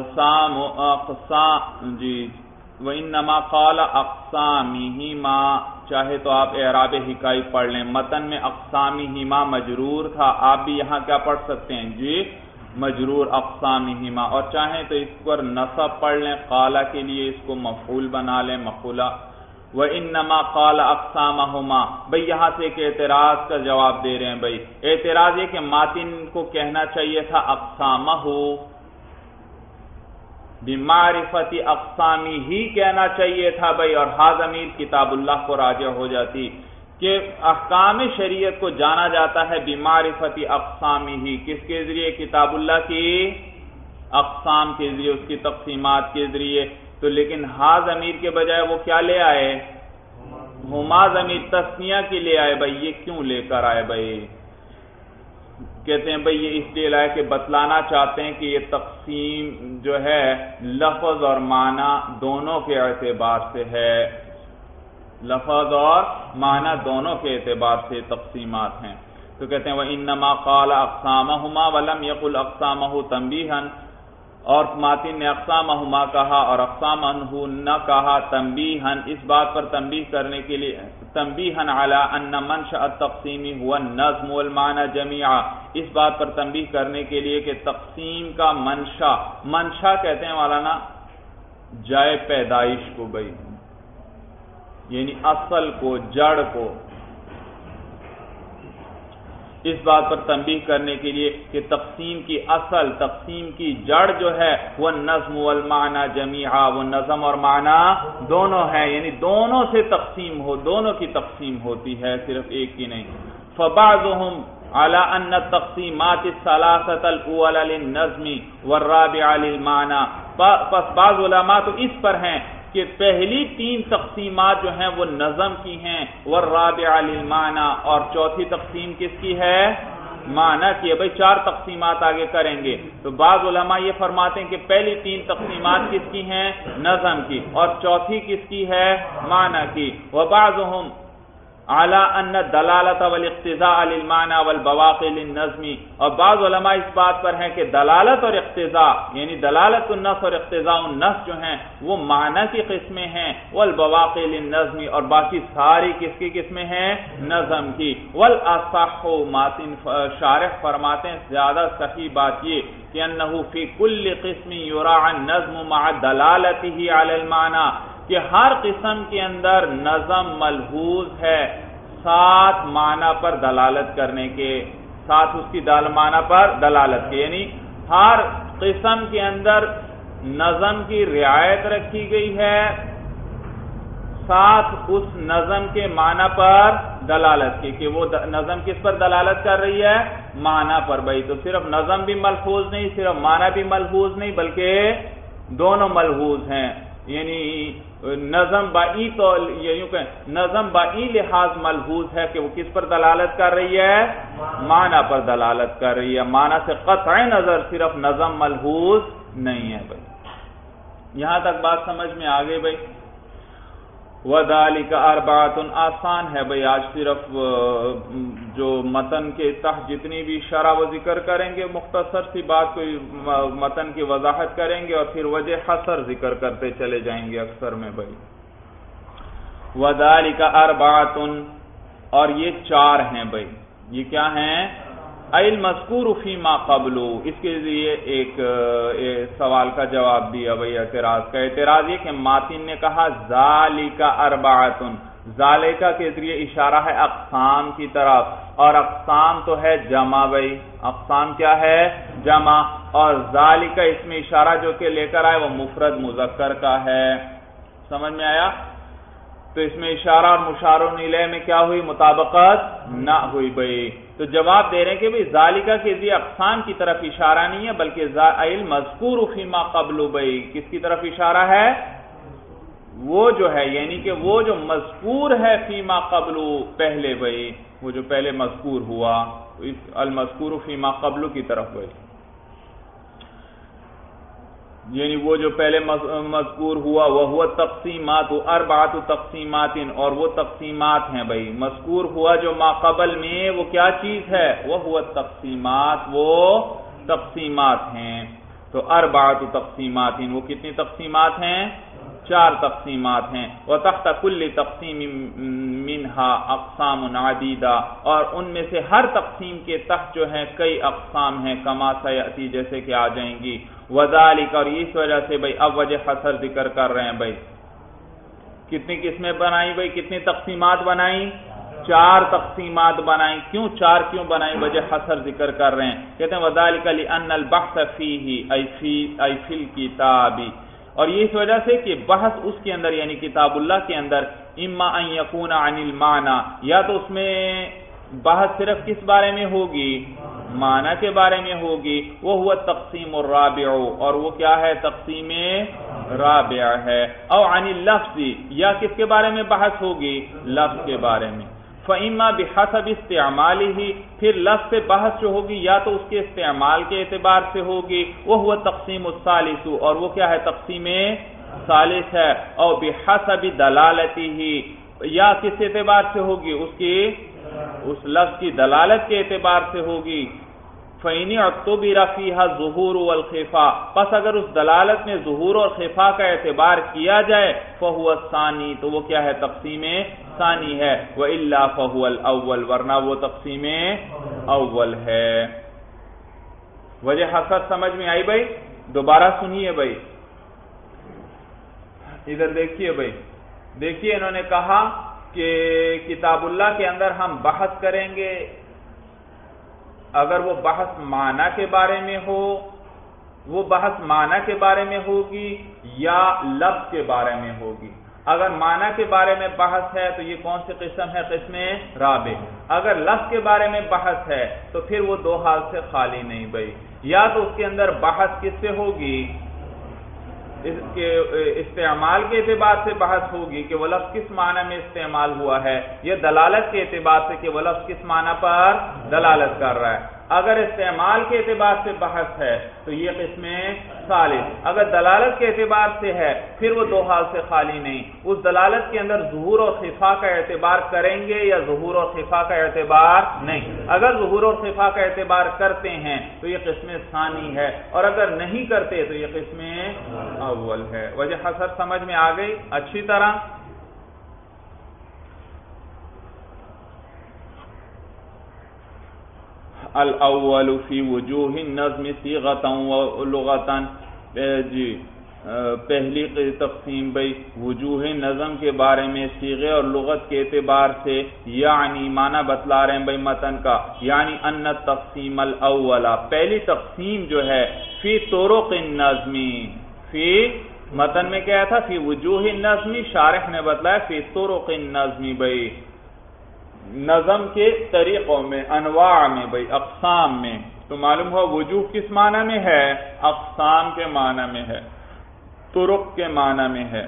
وَإِنَّمَا قَالَ أَقْسَامِهِمَا، چاہے تو آپ اعراب حکائی پڑھ لیں، متن میں اقسامہما مجرور تھا، آپ بھی یہاں کیا پڑھ سکتے ہیں جی؟ مجرور اقسامہما، اور چاہیں تو اس پر نصب پڑھ لیں، قال کے لیے اس کو مفعول بنا لیں، مقولہ۔ وَإِنَّمَا قَالَ أَقْسَامَهُمَا، بھئی یہاں سے ایک اعتراض کا جواب دے رہے ہیں بھئی، اعتراض یہ کہ ماتن کو کہنا چاہیے تھا اقسامہ، بمعرفت اقسامی ہی کہنا چاہیے تھا بھئی، اور ہا ضمیر کتاب اللہ کو راجع ہو جاتی کہ احکام شریعت کو جانا جاتا ہے بمعرفت اقسامی ہی، کس کے ذریعے؟ کتاب اللہ کی اقسام کے ذریعے، اس کی تقسیمات کے ذریعے، تو لیکن ہا ضمیر کے بجائے وہ کیا لے آئے؟ ہما ضمیر تثنیہ کے لے آئے بھئی، یہ کیوں لے کر آئے بھئی؟ کہتے ہیں بھئی یہ اس لیے لائے کہ بتلانا چاہتے ہیں کہ یہ تقسیم جو ہے لفظ اور معنی دونوں کے اعتبار سے ہے، لفظ اور معنی دونوں کے اعتبار سے تقسیمات ہیں۔ تو کہتے ہیں وَإِنَّمَا قَالَ أَقْسَامَهُمَا وَلَمْ يَقُلْ أَقْسَامَهُ تَنْبِيهًا، اور ماتن نے اقسامہما کہا اور اقسامہ نہ کہا تنبیہن، اس بات پر تنبیہ کرنے کے لیے، تنبیہن علی ان منشأ التقسیم هو النظم والمعنى جميعا، اس بات پر تنبیہ کرنے کے لیے کہ تقسیم کا منشا کہتے ہیں مولانا جائے پیدائش کو بھائی، یعنی اصل کو، جڑ کو. اس بات پر تنبیہ کرنے کے لیے کہ تقسیم کی اصل، تقسیم کی جڑ جو ہے وہ نظم والمعنی جمیعا، وہ نظم اور معنی دونوں ہے، یعنی دونوں سے تقسیم ہو، دونوں کی تقسیم ہوتی ہے، صرف ایک کی نہیں. فبعضهم على ان التقسیمات الثلاثه الاولى للنظم والرابعه للمعنى، پس بعض علماء تو اس پر ہیں کہ پہلی 3 تقسیمات جو ہیں وہ نظم کی ہیں، والرابعہ للمعنی، اور چوتھی تقسیم کس کی ہے؟ معنی کی ہے. بھئی 4 تقسیمات آگے کریں گے. تو بعض علماء یہ فرماتے ہیں کہ پہلی 3 تقسیمات کس کی ہیں؟ نظم کی، اور چوتھی کس کی ہے؟ معنی کی. وبعضهم على ان الدلالة والاقتضاء للمعنى والبواقي للنظم، اور بعض علماء اس بات پر ہیں کہ دلالت اور اقتضاء، یعنی دلالت النص اور اقتضاء النص جو ہیں وہ معنی کی قسمیں ہیں، والبواقي للنظم، اور باقی ساری کس کی قسمیں ہیں؟ نظم کی. والاصح ماتن شارح فرماتے ہیں زیادہ صحیح بات یہ کہ انه في كل قسم يراعى النظم مع دلالته على المعنى، کہ ہر قسم کے اندر نظم ملحوظ ہے ساتھ معنی پر دلالت کرنے کے، ساتھ اس کی معنی پر دلالت کے، یعنی ہر قسم کے اندر نظم کی رعایت رکھی گئی ہے ساتھ اس نظم کے معنی پر دلالت کی، کہ وہ نظم کس پر دلالت کر رہی ہے؟ معنی پر. بھائی تو صرف نظم بھی ملحوظ نہیں، صرف معنی بھی ملحوظ نہیں، بلکہ دونوں ملحوظ ہیں. یعنی نظم بائی تو یوں کہ نظم بائی لحاظ ملحوظ ہے کہ وہ کس پر دلالت کر رہی ہے؟ معنی پر دلالت کر رہی ہے. معنی سے قطع نظر صرف نظم ملحوظ نہیں ہے. بھائی یہاں تک بات سمجھ میں آ گئی. بھائی وَذَلِكَ أَرْبَعَةٌ آسان ہے. بھئی آج صرف جو متن کے تحت جتنی بھی شرح و ذکر کریں گے مختصر سی بات کوئی متن کی وضاحت کریں گے اور پھر وجہ حصر ذکر کرتے چلے جائیں گے اکثر میں. بھئی وَذَلِكَ أَرْبَعَةٌ، اور یہ 4 ہیں. بھئی یہ کیا ہیں؟ المذکور فیما قبل. اس کے لیے ایک سوال کا جواب دیا بھئی اعتراض کا. اعتراض یہ کہ ماتن نے کہا ذالک اربعۃ، ذالکہ کے ذریعے اشارہ ہے اقسام کی طرف، اور اقسام تو ہے جمع. بھئی اقسام کیا ہے؟ جمع. اور ذالکہ اس میں اشارہ جو کہ لے کر آئے وہ مفرد مذکر کا ہے. سمجھ میں آیا؟ تو اس میں اشارہ اور مشار الیہ میں کیا ہوئی؟ مطابقت نہ ہوئی. بھئی تو جواب دے رہے ہیں کہ بھئی ذالکہ کے ذریعے اقسام کی طرف اشارہ نہیں ہے بلکہ المذکور فیما قبل. بھئی کس کی طرف اشارہ ہے؟ وہ جو ہے یعنی کہ وہ جو مذکور ہے فیما قبل پہلے. بھئی وہ جو پہلے مذکور ہوا المذکور فیما قبل کی طرف. بھئی یعنی وہ جو پہلے مذکور ہوا وہ تقسیمات اربعۃ تقسیمات، اور وہ تقسیمات ہیں. بھئی مذکور ہوا جو ما قبل میں وہ کیا چیز ہے؟ وہ تقسیمات، وہ تقسیمات ہیں. تو اربعۃ تقسیمات، وہ کتنی تقسیمات ہیں؟ 4 تقسیمات ہیں. وتحت کل تقسیم منها اقسام عدیدہ، اور ان میں سے ہر تقسیم کے تحت جو ہے کئی اقسام ہیں، کما سیاتی جیسے کہ آ جائیں گی. وذالک، اور اس وجہ سے بھئی اب وجہ حصر ذکر کر رہے ہیں. بھئی کتنی قسمیں بنائی؟ بھئی کتنی تقسیمات بنائی؟ 4 تقسیمات بنائی. کیوں 4 کیوں بنائی؟ وجہ حصر ذکر کر رہے ہیں. کہتے ہیں وذالک لأن البحث فیہ ای فی الکتاب، اور یہ اس وجہ سے کہ بحث اس کے اندر یعنی کتاب اللہ کے اندر اما ان یکون عن المعنی، یا تو اس میں بحث صرف کس بارے میں ہوگی؟ معنی کے بارے میں ہوگی. وہ ہوا تقسیم الرابع، اور وہ کیا ہے؟ تقسیم رابع ہے. او عن اللفظ، یا کس کے بارے میں بحث ہوگی؟ لفظ کے بارے میں. فإما بحسب استعمالہ، پھر لفظ سے بحث جو ہوگی یا تو اس کے استعمال کے اعتبار سے ہوگی. وہ ہوا تقسیم الثالث، اور وہ کیا ہے؟ تقسیم ثالث ہے. او بحسب دلالتہ، یا کس اعتبار سے ہوگی؟ اس لفظ کی دلالت کے اعتبار سے ہوگی. فَإِنِ اعْتُبِرَ فِيهَا الظُّهُورُ وَالْخِفَاءُ، پس اگر اس دلالت میں ظہور اور خفا کا اعتبار کیا جائے فَهُوَ الثَّانِي، تو وہ کیا ہے؟ تقسیم ثانی ہے. وَإِلَّا فَهُوَ الْأَوَّلُ، ورنہ وہ تقسیم اول ہے. وجہ حصر سمجھ میں آئی؟ بھائی دوبارہ سنیے. بھائی ادھر دیکھیے بھائی، دیکھیے انہوں نے کہا کہ کتاب اللہ کے اندر ہم بحث کریں گے اگر وہ بحث معنی کے بارے میں ہو، وہ بحث معنی کے بارے میں ہوگی یا لفظ کے بارے میں ہوگی۔ اگر معنی کے بارے میں بحث ہے تو یہ کون سی قسم ہے؟ قسم رابع۔ اگر لفظ کے بارے میں بحث ہے تو پھر وہ دو حال سے خالی نہیں بھائی، یا تو اس کے اندر بحث کس سے ہوگی؟ اس کے استعمال کے اعتبار سے بحث ہوگی کہ وہ لفظ کس معنی میں استعمال ہوا ہے، یا دلالت کے اعتبار سے کہ وہ لفظ کس معنی پر دلالت کر رہا ہے۔ اگر استعمال کے اعتبار سے بحث ہے تو یہ قسم ثالث۔ اگر دلالت کے اعتبار سے ہے پھر وہ دو حال سے خالی نہیں، اس دلالت کے اندر ظہور اور خفا کا اعتبار کریں گے یا ظہور اور خفا کا اعتبار نہیں۔ اگر ظہور اور خفا کا اعتبار کرتے ہیں تو یہ قسم ثانی ہے، اور اگر نہیں کرتے تو یہ قسم اول ہے۔ وجہ حصر سمجھ میں آ گئی اچھی طرح؟ الاول فی وجوہ النظم صیغۃ و لغۃ، جی پہلی تقسیم بھائی وجوہ نظم کے بارے میں صیغے اور لغت کے اعتبار سے، یعنی معنی بتلا رہے ہیں بھائی متن کا، یعنی ان التقسیم الاول، پہلی تقسیم جو ہے فی طرق النظم، فی متن میں کیا تھا؟ فی وجوہ النظم، شارح نے بتلایا فی طرق النظم بھائی نظم کے طریقوں میں، انواع میں بھائی، اقسام میں۔ تو معلوم ہوا وجوہ کس معنی میں ہے؟ اقسام کے معنی میں ہے، طرق کے معنی میں ہے۔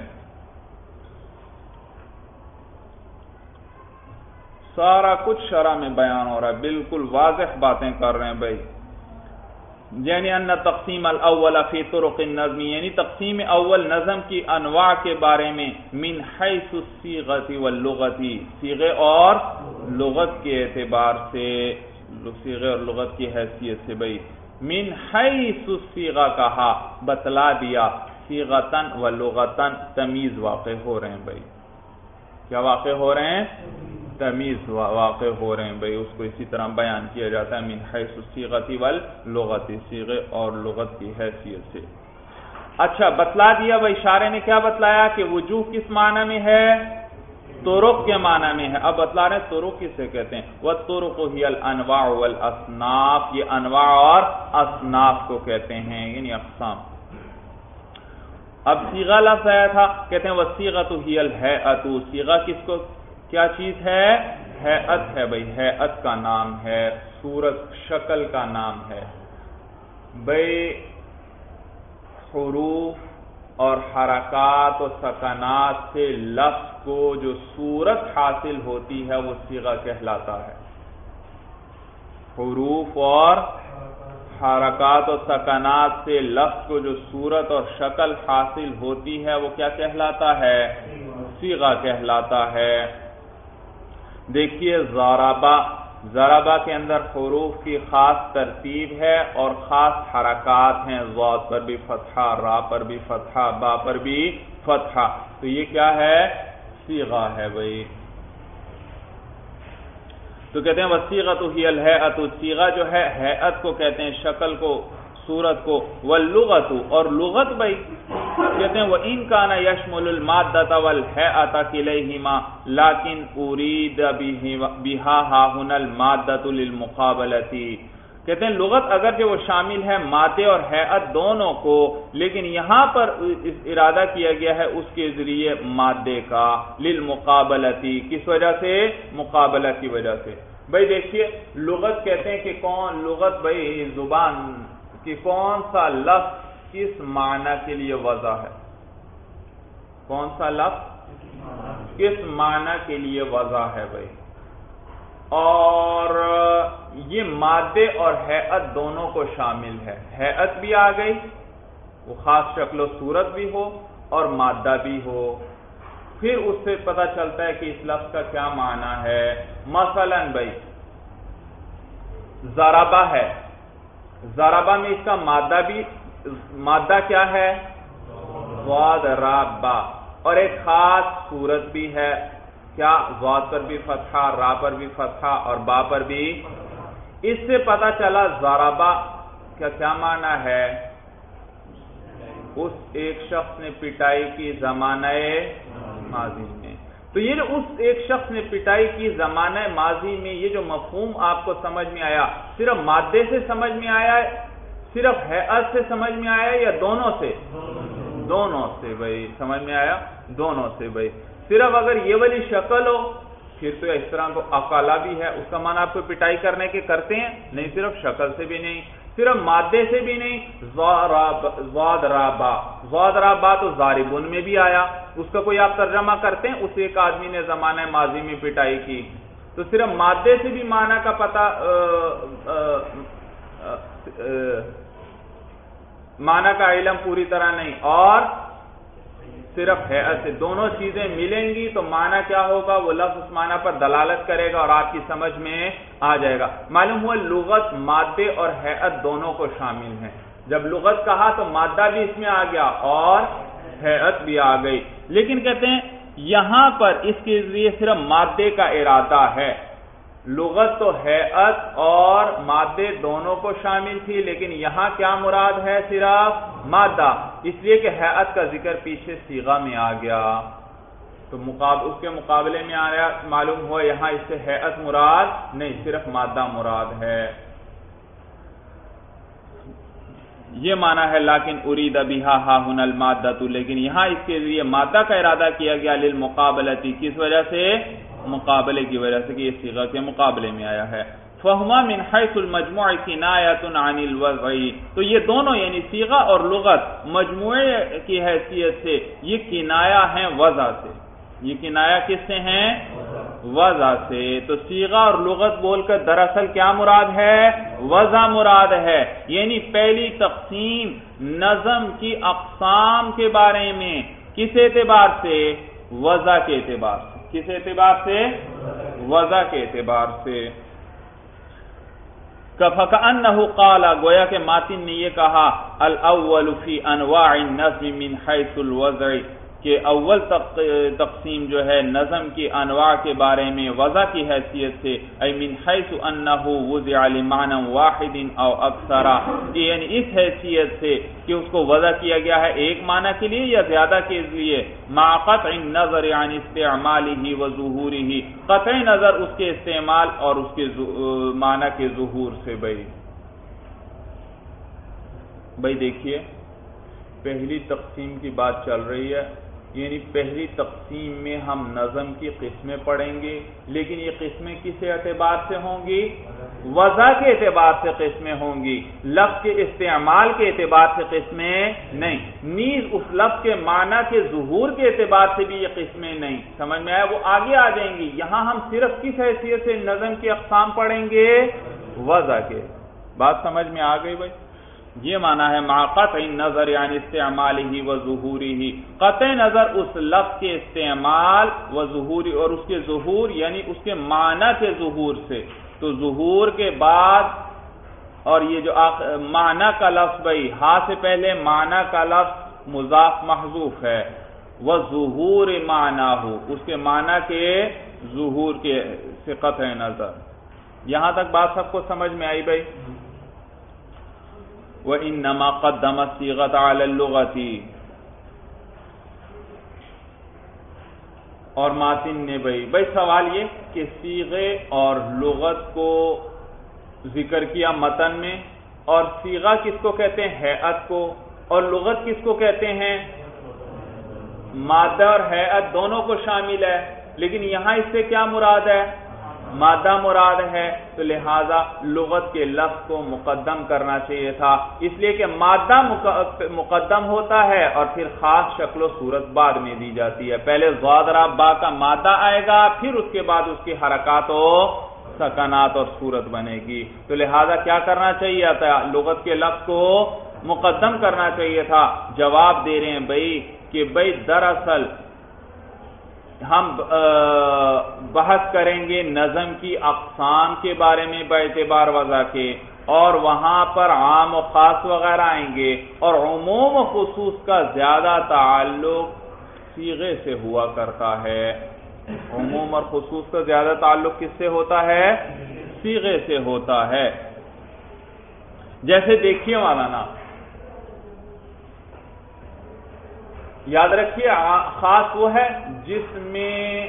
سارا کچھ شرح میں بیان ہو رہا ہے، بالکل واضح باتیں کر رہے ہیں بھائی۔ یعنی ان تقسیم الاول فی طرق النظم، یعنی تقسیم اول نظم کی انواع کے بارے میں، من حیث الصیغۃ واللغۃ، صیغے اور لغت کے اعتبار سے، صیغے اور لغت کی حیثیت سے بھائی، من حیث الصیغہ کہا، بتلا دیا، صیغۃً و لغۃً تمیز واقع ہو رہے ہیں بھائی۔ کیا واقع ہو رہے ہیں؟ تمیز واقع ہو رہے ہیں بھائی، اس کو اسی طرح بیان کیا جاتا ہے من حیث الصیغۃ واللغۃ، صیغے اور لغت کی حیثیت سے۔ اچھا بتلا دیا بھائی، اشارے نے کیا بتلایا کہ وجوہ کس معنی میں ہے؟ طرق کے معنی میں ہے۔ اب بتلا رہے ہیں طرق کسے کہتے ہیں؟ والطرق هي الانواع والاصناف، یہ انواع اور اصناف کو کہتے ہیں، یعنی اقسام۔ اب صیغہ لفظ آیا تھا، کہتے ہیں والصیغۃ هي الهیئۃ، صیغہ کس کو کیا چیز ہے؟ ہیئت ہے بھائی، ہیئت کا نام ہے، صورت شکل کا نام ہے بھائی۔ حروف اور حرکات و سکنات سے لفظ کو جو صورت حاصل ہوتی ہے وہ صیغہ کہلاتا ہے۔ حروف اور حرکات و سکنات سے لفظ کو جو صورت اور شکل حاصل ہوتی ہے وہ کیا کہلاتا ہے؟ صیغہ کہلاتا ہے۔ دیکھیے ضربہ، ضربہ کے اندر حروف کی خاص ترتیب ہے اور خاص حرکات ہیں، ضاد پر بھی فتحہ، را پر بھی فتحہ، با پر بھی فتحہ، تو یہ کیا ہے؟ صیغہ ہے بھائی۔ تو کہتے ہیں والصیغۃ ہی الہیئۃ، صیغہ جو ہے ہیئت کو کہتے ہیں، شکل کو، صورت کو۔ واللغۃ، اور لغت بھائی کہتے ہیں وَإِن كَانَ يَشْمُلُ الْمَادَّةَ وَالْهَيْئَةَ كِلَيْهِمَا لَكِنْ أُرِيدَ بِهَا هَاهُنَا الْمَادَّةُ لِلْمُقَابَلَةِ، کہتے ہیں لغت اگرچہ وہ شامل ہے مادے اور ہیئت دونوں کو، لیکن یہاں پر ارادہ کیا گیا ہے اس کے ذریعے مادے کا، للمقابلتی، کس وجہ سے؟ مقابلہ کی وجہ سے۔ بھائی دیکھیے لغت کہتے ہیں کہ کون، لغت بھائی زبان کہ کون سا لفظ کس معنی کے لیے وضع ہے، کون سا لفظ کس معنی کے لیے وضع ہے بھائی، اور یہ مادے اور ہیئت دونوں کو شامل ہے۔ ہیئت بھی آ گئی، وہ خاص شکل و صورت بھی ہو، اور مادہ بھی ہو، پھر اس سے پتہ چلتا ہے کہ اس لفظ کا کیا معنی ہے۔ مثلا بھائی ضربہ ہے، ضربہ میں اس کا مادہ بھی، مادہ کیا ہے؟ ضاد را با، اور ایک خاص صورت بھی ہے، کیا؟ ضاد پر بھی فتحہ، را پر بھی فتحہ اور با پر بھی۔ اس سے پتہ چلا ضربہ کا کیا معنی ہے؟ اس ایک شخص نے پٹائی کی زمانہ ماضی میں. تو یہ جو اس ایک شخص نے پٹائی کی زمانہ ماضی میں، یہ جو مفہوم آپ کو سمجھ میں آیا، صرف مادے سے سمجھ میں آیا، صرف ہیئت سے سمجھ میں آیا، یا دونوں سے؟ دونوں سے بھائی. سمجھ میں آیا؟ دونوں سے بھائی. صرف اگر یہ والی شکل ہو پھر تو اس طرح کو اقالا بھی ہے، اس کا معنی آپ کو پٹائی کرنے کے کرتے ہیں نہیں، صرف شکل سے بھی نہیں، صرف مادے سے بھی نہیں. ضاربا تو ضاربن میں بھی آیا، اس کا کوئی آپ ترجمہ کرتے ہیں، اس ایک آدمی نے زمانہ ماضی میں پٹائی کی. تو صرف مادے سے بھی معنی کا پتہ معنی کا علم پوری طرح نہیں، اور صرف ہیئت سے دونوں چیزیں ملیں گی تو معنی کیا ہوگا، وہ لفظ اس معنی پر دلالت کرے گا اور آپ کی سمجھ میں آ جائے گا. معلوم ہوا لغت مادے اور ہیئت دونوں کو شامل ہے. جب لغت کہا تو مادہ بھی اس میں آ گیا اور ہیئت بھی آ گئی. لیکن کہتے ہیں یہاں پر اس کے ذریعے صرف مادے کا ارادہ ہے. لغت تو ہیئت اور مادے دونوں کو شامل تھی، لیکن یہاں کیا مراد ہے؟ صرف مادہ، اس لیے کہ ہیئت کا ذکر پیچھے صیغہ میں آ گیا تو اس کے مقابلے میں آیا. معلوم ہوا یہاں اس سے ہیئت مراد نہیں، صرف مادہ مراد ہے. یہ معنی ہے لیکن ارید بہا ہا ہنا المادۃ، لیکن یہاں اس کے ذریعے مادہ کا ارادہ کیا گیا للمقابلۃ، کس وجہ سے؟ مقابلے کی وجہ سے، کہ یہ صیغہ کے مقابلے میں آیا ہے. فہما من حیث المجموع کنایۃ عن الوضع، تو یہ دونوں یعنی صیغہ اور لغت مجموعے کی حیثیت سے یہ کنایہ ہیں وضع سے. یہ کنایہ کس سے ہیں؟ وضع سے. تو صیغہ اور لغت بول کر دراصل کیا مراد ہے؟ وضع مراد ہے. یعنی پہلی تقسیم نظم کی اقسام کے بارے میں کس اعتبار سے؟ وضع کے اعتبار سے. کس اعتبار سے؟ وضع کے اعتبار سے. فَكَأَنَّهُ قَالَ، گویا کہ ماتن نے یہ کہا، الْأَوَّلُ فِي أَنْوَاعِ النَّظْمِ مِنْ حَيْثُ الْوَضْعِ، کہ اول تقسیم جو ہے نظم کی انواع کے بارے میں وضع کی حیثیت سے، ای من حیث انہ وضع لمعنی واحد او اکثر، یعنی اس حیثیت سے کہ اس کو وضع کیا گیا ہے ایک معنی کے لیے یا زیادہ کے لیے، مع قطع النظر عن استعمالہ وظہورہ، قطع نظر اس کے استعمال اور اس کے معنی کے ظہور سے. بھائی دیکھیے پہلی تقسیم کی بات چل رہی ہے، یعنی پہلی تقسیم میں ہم نظم کی قسمیں پڑھیں گے، لیکن یہ قسمیں کس اعتبار سے ہوں گی؟ وضع کے اعتبار سے قسمیں ہوں گی، لفظ کے استعمال کے اعتبار سے قسمیں نہیں، نیز اس لفظ کے معنی کے ظہور کے اعتبار سے بھی یہ قسمیں نہیں. سمجھ میں آیا؟ وہ آگے آ جائیں گی. یہاں ہم صرف کس حیثیت سے نظم کی اقسام پڑھیں گے؟ وضع کے. بات سمجھ میں آ گئی بھائی؟ یہ معنی ہے مع قطع النظر عن استعمالہ وظہورہ، قطع نظر اس لفظ کے استعمال وظہور اور اس کے ظہور یعنی اس کے معنی کے ظہور سے. تو ظہور کے بعد اور یہ جو معنی کا لفظ بھائی ہاں سے پہلے معنی کا لفظ مضاف محذوف ہے، وظہور معناہ اس کے معنی کے ظہور کے سے قطع نظر. یہاں تک بات سب کو سمجھ میں آئی بھائی؟ وَإِنَّمَا قَدَّمَ الصِّيغَةَ عَلَى اللُّغَةِ، اور ماتن نے بھائی سوال یہ کہ صیغے اور لغت کو ذکر کیا متن میں، اور صیغہ کس کو کہتے ہیں؟ ہیئت کو. اور لغت کس کو کہتے ہیں؟ مادہ اور ہیئت دونوں کو شامل ہے، لیکن یہاں اس سے کیا مراد ہے؟ مادہ مراد ہے. تو لہذا لغت کے لفظ کو مقدم کرنا چاہیے تھا، اس لیے کہ مادہ مقدم ہوتا ہے اور پھر خاص شکل و صورت بعد میں دی جاتی ہے. پہلے ضاد را با کا مادہ آئے گا، پھر اس کے بعد اس کی حرکات و سکنات اور صورت بنے گی. تو لہذا کیا کرنا چاہیے تھا؟ لغت کے لفظ کو مقدم کرنا چاہیے تھا. جواب دے رہے ہیں کہ دراصل ہم بحث کریں گے نظم کی اقسام کے بارے میں باعتبار وضع کے، اور وہاں پر عام و خاص وغیرہ آئیں گے، اور عموم و خصوص کا زیادہ تعلق صیغے سے ہوا کرتا ہے. عموم اور خصوص کا زیادہ تعلق کس سے ہوتا ہے؟ صیغے سے ہوتا ہے. جیسے دیکھیے مولانا یاد رکھیے خاص وہ ہے جس میں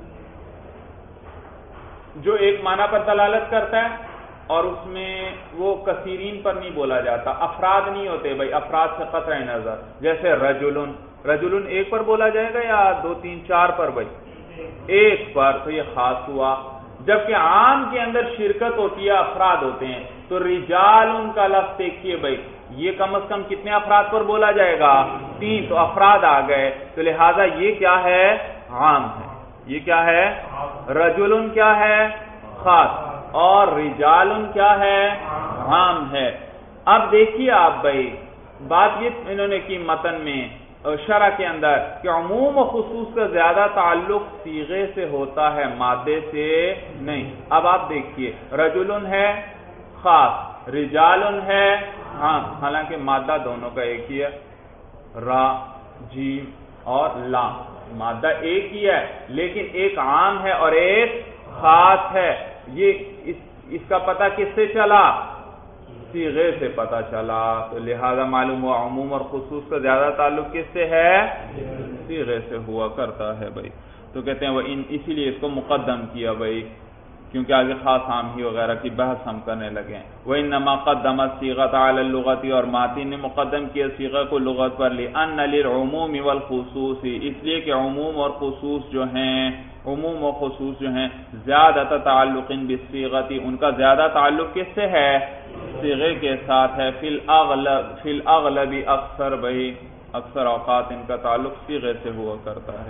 جو ایک معنی پر دلالت کرتا ہے اور اس میں وہ کثیرین پر نہیں بولا جاتا، افراد نہیں ہوتے بھائی، افراد سے قطع نظر، جیسے رجلن، رجلن ایک پر بولا جائے گا یا 2 3 4 پر؟ بھائی ایک پر، تو یہ خاص ہوا۔ جبکہ عام کے اندر شرکت ہوتی ہے، افراد ہوتے ہیں، تو رجال ان کا لفظ دیکھیے بھائی، یہ کم از کم کتنے افراد پر بولا جائے گا؟ 3، تو افراد آ گئے، تو لہذا یہ کیا ہے؟ عام ہے۔ یہ کیا ہے؟ رجلن کیا ہے؟ خاص، اور رجال کیا ہے؟ عام ہے۔ اب دیکھیے آپ بھائی، بات یہ انہوں نے کی متن میں شرح کے اندر کہ عموم و خصوص کا زیادہ تعلق صیغے سے ہوتا ہے، مادے سے نہیں۔ اب آپ دیکھیے، رجلن ہے خاص، رجالن ہے عام، حالانکہ مادہ دونوں کا ایک ہی ہے، را جیم اور لام، مادہ ایک ہی ہے، لیکن ایک عام ہے اور ایک خاص ہے۔ یہ اس کا پتہ کس سے چلا؟ صیغے سے پتہ چلا، تو لہذا معلوم ہوا عموم اور خصوص کا زیادہ تعلق کس سے ہے؟ صیغے سے ہوا کرتا ہے بھائی۔ تو کہتے ہیں وہ اسی لیے اس کو مقدم کیا بھائی، کیونکہ آگے خاص عام ہی وغیرہ کی بحث ہم کرنے لگے ہیں۔ وَإِنَّمَا قَدَّمَ الصِّيغَةَ عَلَى اللُّغَةِ، اور ماتن نے مقدم کیا صیغہ کو لغت پر، لِأَنَّ لِلْعُمُومِ وَالْخُصُوصِ، اس لیے کہ عموم اور خصوص جو ہیں، عموم و خصوص جو ہیں، زیادہ تعلق بالصیغۃ، ان کا زیادہ تعلق کس سے ہے؟ صیغے کے ساتھ ہے، فی الاغلب اکثر بھائی، اکثر اوقات ان کا تعلق صیغے سے ہوا کرتا ہے۔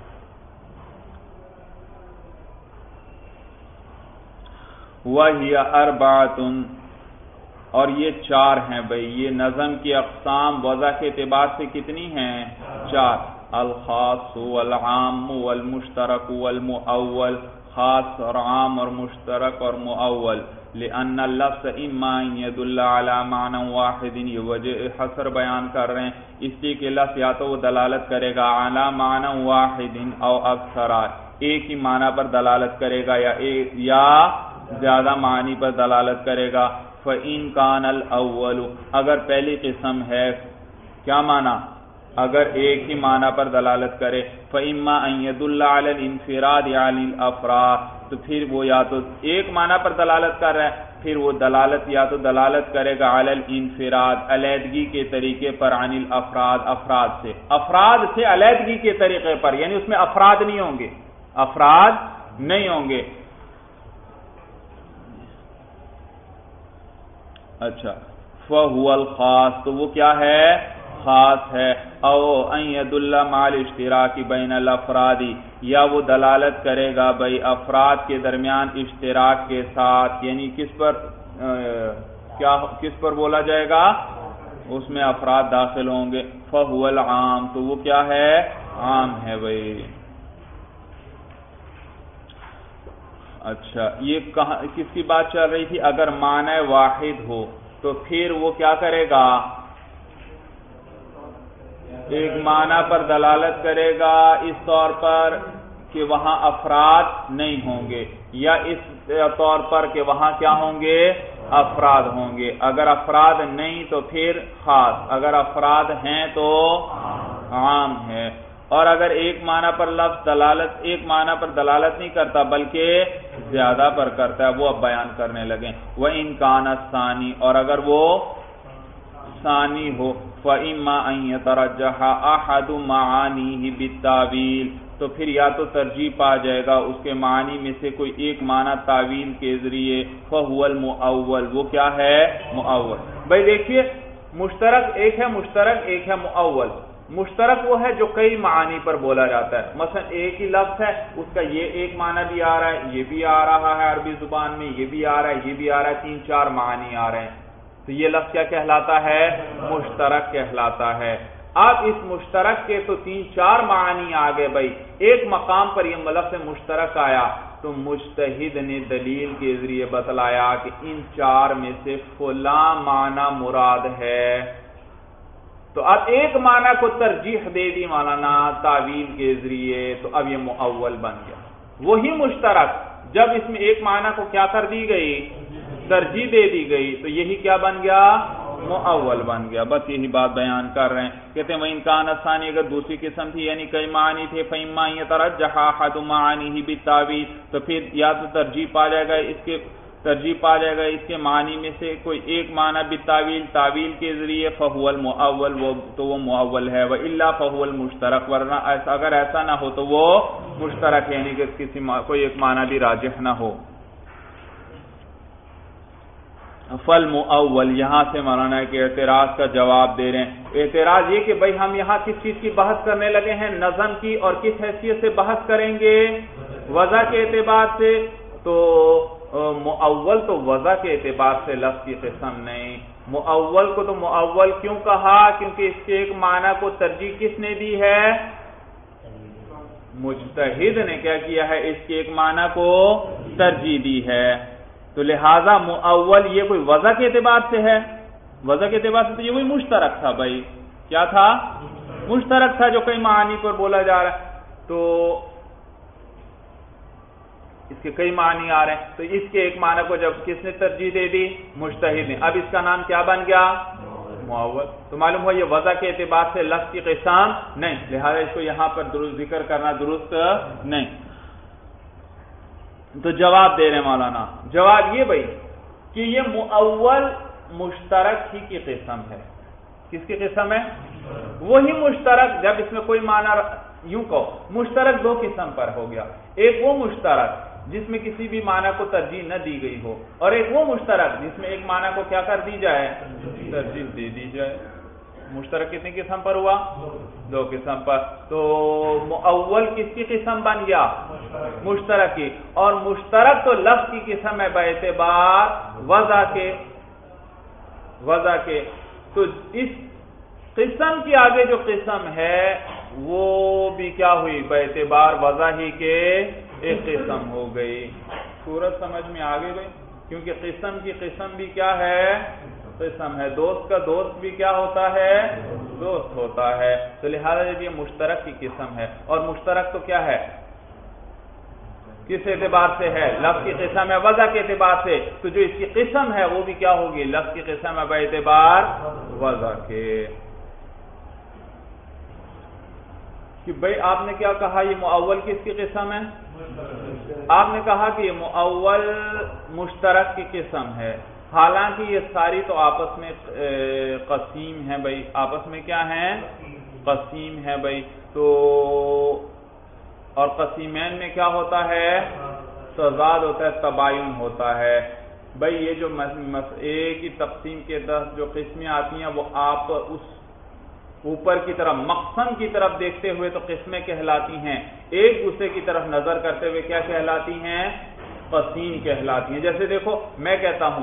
وَهِيَ أَرْبَعَةٌ، اور یہ 4 ہیں بھائی، یہ نظم کی اقسام وضع کے اعتبار سے کتنی ہیں؟ 4، الخاص والعام والمشترک والمؤول، خاص اور عام اور مشترک اور مؤول، لأن اللفظ اما ان يدل على معنى واحد، یہ وجہ حصر بیان کر رہے ہیں، اس لیے کہ لفظ یا تو وہ دلالت کرے گا على معنى واحد او اکثر، ایک ہی معنی پر دلالت کرے گا یا زیادہ معنی پر دلالت کرے گا۔ فَإِن كَانَ الْأَوَّلُ، اگر پہلی قسم ہے، کیا معنی؟ اگر ایک ہی معنی پر دلالت کرے، فَإِمَّا أَن يَدُلَّ عَلَى الْإِنفِرَادِ عَنِ الْأَفْرَادِ، تو پھر وہ یا تو ایک معنی پر دلالت کر رہا ہے، پھر وہ دلالت یا تو دلالت کرے گا علی الانفراد، علیحدگی کے طریقے پر، عن الافراد، افراد سے علیحدگی کے طریقے پر، یعنی اس میں افراد نہیں ہوں گے، افراد نہیں ہوں گے۔ اچھا، فَهُوَ الْخَاص، تو وہ کیا ہے؟ خاص ہے۔ او ان يدل مع الاشتراک بین الافراد، یا وہ دلالت کرے گا بھائی افراد کے درمیان اشتراک کے ساتھ، یعنی کس پر بولا جائے گا؟ اس میں افراد داخل ہوں گے۔ فَهُوَ الْعَام، تو وہ کیا ہے؟ عام ہے بھائی۔ اچھا، یہ کس کی بات چل رہی تھی؟ اگر معنی واحد ہو تو پھر وہ کیا کرے گا؟ ایک معنی پر دلالت کرے گا اس طور پر کہ وہاں افراد نہیں ہوں گے، یا اس طور پر کہ وہاں کیا ہوں گے؟ افراد ہوں گے۔ اگر افراد نہیں تو پھر خاص، اگر افراد ہیں تو عام ہے۔ اور اگر ایک معنی پر لفظ ایک معنی پر دلالت نہیں کرتا بلکہ زیادہ پر کرتا ہے، وہ اب بیان کرنے لگیں۔ وَإِن كَانَ الثَّانِي، اور اگر وہ ثانی ہو، فَإِمَّا أَن يَتَرَجَّحَ أَحَدُ مَعَانِيهِ بِالتَّأْوِيلِ، تو پھر یا تو ترجیح پا جائے گا اس کے معنی میں سے کوئی ایک معنی تعویل کے ذریعے، فَهُوَ الْمُؤَوَّلُ، وہ کیا ہے؟ مؤول۔ بھائی دیکھیے، مشترک ایک ہے، مشترک ایک ہے مؤول۔ مشترک وہ ہے جو کئی معانی پر بولا جاتا ہے، مثلا ایک ہی لفظ ہے، اس کا یہ ایک معنی بھی آ رہا ہے، یہ بھی آ رہا ہے عربی زبان میں، یہ بھی آ رہا ہے، یہ بھی آ رہا ہے، 3 4 معنی آ رہے ہیں، تو یہ لفظ کیا کہلاتا ہے؟ مشترک کہلاتا ہے۔ اب اس مشترک کے تو 3 4 معنی آ گئے بھائی، ایک مقام پر یہ لفظ مشترک آیا تو مجتہد نے دلیل کے ذریعے بتلایا کہ ان 4 میں سے فلاں معنی مراد ہے، تو اب ایک معنی کو ترجیح دے دی مولانا تعویل کے ذریعے، تو اب یہ مؤول بن گیا۔ وہی مشترک جب اس میں ایک معنی کو کیا کر دی گئی؟ ترجیح دے دی گئی، تو یہی کیا بن گیا؟ مؤول بن گیا. بس یہی بات بیان کر رہے ہیں. کہتے ہیں وَإِنْ كَانَ الثَّانِي اگر دوسری قسم تھی یعنی کئی معنی تھے فَإِمَّا يَتَرَجَّحَ أَحَدُ مَعَانِيهِ بِالتَّأْوِيلِ تو پھر یا تو ترجیح پا جائے گا اس کے معنی میں سے کوئی ایک معنی بالتاویل تعویل کے ذریعے فَهُوَ الْمُؤَوَّلُ تو وہ مؤول ہے. وَإِلَّا فَهُوَ الْمُشْتَرَكُ ورنہ اگر ایسا نہ ہو تو وہ مشترک یعنی کہ کوئی ایک معنی بھی راجح نہ ہو. فالمؤول یہاں سے مولانا کے اعتراض کا جواب دے رہے ہیں. اعتراض یہ کہ بھئی ہم یہاں کس چیز کی بحث کرنے لگے ہیں؟ نظم کی. اور کس حیثیت سے بحث کریں گے؟ وضع کے اعتبار سے. تو مؤول تو وضع کے اعتبار سے لفظ کی قسم نہیں. مؤول کو تو مؤول کیوں کہا؟ کیونکہ اس کے ایک معنی کو ترجیح کس نے دی ہے؟ مجتہد نے کیا کیا ہے؟ اس کے ایک معنی کو ترجیح دی ہے. تو لہذا مؤول یہ کوئی وضع کے اعتبار سے ہے. وضع کے اعتبار سے تو یہ کوئی مشترک تھا. بھائی کیا تھا؟ مشترک تھا جو کئی معانی پر بولا جا رہا ہے. تو اس کے کئی معنی آ رہے ہیں. تو اس کے ایک معنی کو جب کس نے ترجیح دے دی؟ مجتہد نے. اب اس کا نام کیا بن گیا؟ مؤول. تو معلوم ہوا یہ وضع کے اعتبار سے لفظ کی قسم نہیں. لہذا اس کو یہاں پر ذکر کرنا درست نہیں. تو جواب دے رہے مولانا. جواب یہ بھائی کہ یہ مؤول مشترک ہی کی قسم ہے. کس کی قسم ہے؟ وہی مشترک جب اس میں کوئی معنی یوں کہو مشترک دو قسم پر ہو گیا. ایک وہ مشترک جس میں کسی بھی معنی کو ترجیح نہ دی گئی ہو اور ایک وہ مشترک جس میں ایک معنی کو کیا کر دی جائے؟ ترجیح دے دی جائے. مشترک کتنی قسم پر ہوا؟ دو قسم پر. تو مؤول کس کی قسم بن گیا؟ مشترک کی. اور مشترک تو لفظ کی قسم ہے باعتبار وضع کے. تو اس قسم کی آگے جو قسم ہے وہ بھی کیا ہوئی؟ باعتبار وضع ہی کے ایک قسم ہو گئی. صورت سمجھ میں آ گئی. کیونکہ قسم کی قسم بھی کیا ہے؟ قسم ہے. دوست کا دوست بھی کیا ہوتا ہے؟ دوست ہوتا ہے. تو لہذا جب یہ مشترک کی قسم ہے اور مشترک تو کیا ہے؟ کس اعتبار سے ہے؟ لفظ کی قسم ہے وضع کے اعتبار سے. تو جو اس کی قسم ہے وہ بھی کیا ہوگی؟ لفظ کی قسم ہے باعتبار وضع کے. کہ بھئی آپ نے کیا کہا یہ مؤول کس کی قسم ہے؟ آپ نے کہا کہ یہ مؤول مشترک کی قسم ہے. حالانکہ یہ ساری تو آپس میں قسیم ہیں بھائی. آپس میں کیا ہیں؟ قسیم ہیں بھائی. تو اور قسیمین میں کیا ہوتا ہے؟ تضاد ہوتا ہے، تباین ہوتا ہے. بھائی یہ جو ایک ہی تقسیم کے 10 جو قسمیں آتی ہیں وہ آپ اس اوپر کی طرف مقسم کی طرف دیکھتے ہوئے تو قسمیں کہلاتی ہیں. ایک دوسرے کی طرف نظر کرتے ہوئے کیا کہلاتی ہیں؟ قسیم کہلاتی ہیں. جیسے دیکھو میں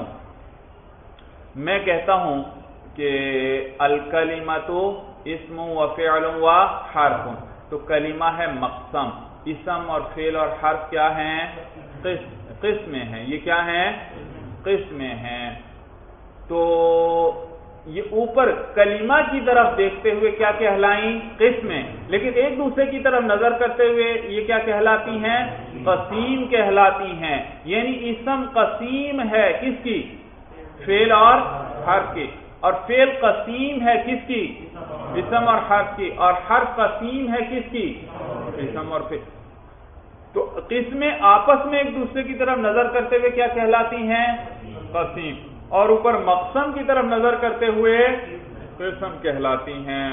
کہتا ہوں کہ الکلمۃ اسم و فعل و حرف. تو کلمہ ہے مقسم. اسم اور فعل اور حرف کیا ہیں؟ قسمیں ہیں. یہ کیا ہیں؟ قسمیں ہیں. تو یہ اوپر کلمہ کی طرف دیکھتے ہوئے کیا کہلائیں؟ قسمیں. لیکن ایک دوسرے کی طرف نظر کرتے ہوئے یہ کیا کہلاتی ہیں؟ قسیم کہلاتی ہیں. یعنی اسم قسیم ہے کس کی؟ فعل اور حرف کی. اور فعل قسیم ہے کس کی؟ اسم اور حرف کی. اور حرف قسیم ہے کس کی؟ اسم اور فعل. تو قسمیں آپس میں ایک دوسرے کی طرف نظر کرتے ہوئے کیا کہلاتی ہیں؟ قسیم. اور اوپر مقسم کی طرف نظر کرتے ہوئے قسم کہلاتی ہیں.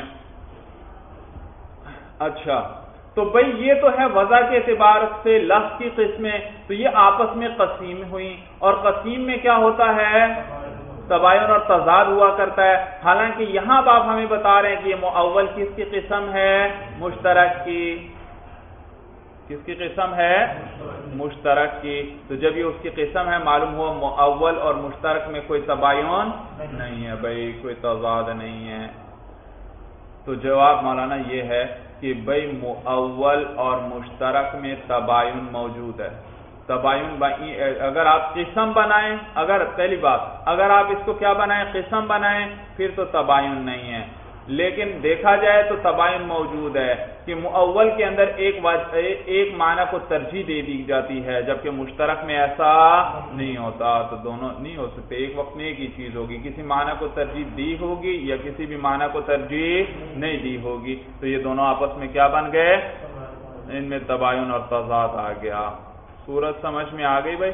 اچھا تو بھئی یہ تو ہے وضع کے اعتبار سے لفظ کی قسمیں. تو یہ آپس میں قسیم ہوئی. اور قسیم میں کیا ہوتا ہے؟ تباین اور تضاد ہوا کرتا ہے. حالانکہ یہاں آپ ہمیں بتا رہے ہیں کہ یہ مؤول کس کی قسم ہے؟ مشترک کی. کس کی قسم ہے؟ مشترک کی. تو جب یہ اس کی قسم ہے معلوم ہوا مؤول اور مشترک میں کوئی تباین نہیں ہے بھائی، کوئی تضاد نہیں ہے. تو جواب مولانا یہ ہے کہ بھائی مؤول اور مشترک میں تباین موجود ہے. تباین اگر آپ قسم بنائیں، اگر پہلی بات اگر آپ اس کو کیا بنائیں؟ قسم بنائیں، پھر تو تباین نہیں ہے. لیکن دیکھا جائے تو تباین موجود ہے کہ مؤول کے اندر ایک معنی کو ترجیح دے دی جاتی ہے، جبکہ مشترک میں ایسا نہیں ہوتا، تو دونوں نہیں ہو سکتے، ایک وقت میں ایک ہی چیز ہوگی، کسی معنی کو ترجیح دی ہوگی یا کسی بھی معنی کو ترجیح نہیں دی ہوگی، تو یہ دونوں آپس میں کیا بن گئے؟ ان میں تباین اور تضاد آ گیا۔ صورت سمجھ میں آ گئی بھائی؟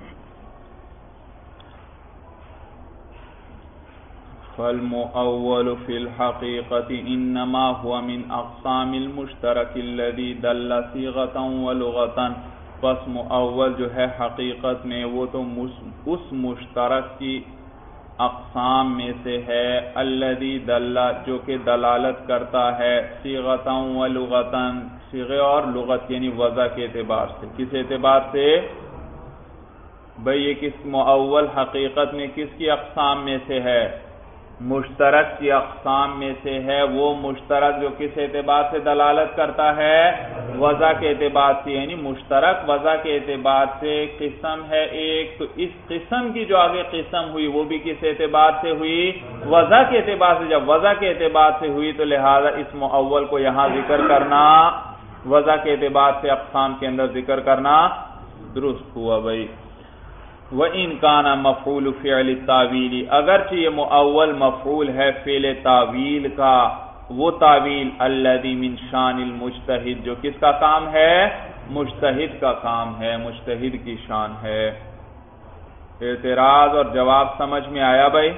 فالمؤول في الحقيقة إنما هو من أقسام المشترك الذي دل صيغة ولغة، پس مؤول جو ہے حقیقت میں وہ تو اس مشترک کی اقسام میں سے ہے، الذي دل جو کہ دلالت کرتا ہے، صيغة ولغة صیغے اور لغت یعنی وضع کے اعتبار سے۔ کس اعتبار سے بھئی؟ یہ کس مؤول حقیقت میں کس کی اقسام میں سے ہے؟ مشترک کی اقسام میں سے ہے۔ وہ مشترک جو کس اعتبار سے دلالت کرتا ہے؟ وضع کے اعتبار سے، یعنی مشترک وضع کے اعتبار سے قسم ہے ایک، تو اس قسم کی جو آگے قسم ہوئی وہ بھی کس اعتبار سے ہوئی؟ وضع کے اعتبار سے۔ جب وضع کے اعتبار سے ہوئی تو لہذا اس مؤول کو یہاں ذکر کرنا، وضع کے اعتبار سے اقسام کے اندر ذکر کرنا درست ہوا بھائی۔ وَإِنْ كَانَ مَفْعُولُ فِعْلِ التَّاوِيلِ، اگرچہ یہ مؤول مفعول ہے فعل تاویل کا، وہ تاویل الذی من شان المجتہد جو کس کا کام ہے؟ مجتہد کا کام ہے، مجتہد کی شان ہے۔ اعتراض اور جواب سمجھ میں آیا بھائی؟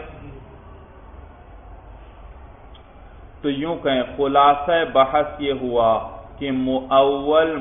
تو یوں کہیں خلاصہ بحث یہ ہوا کہ مؤول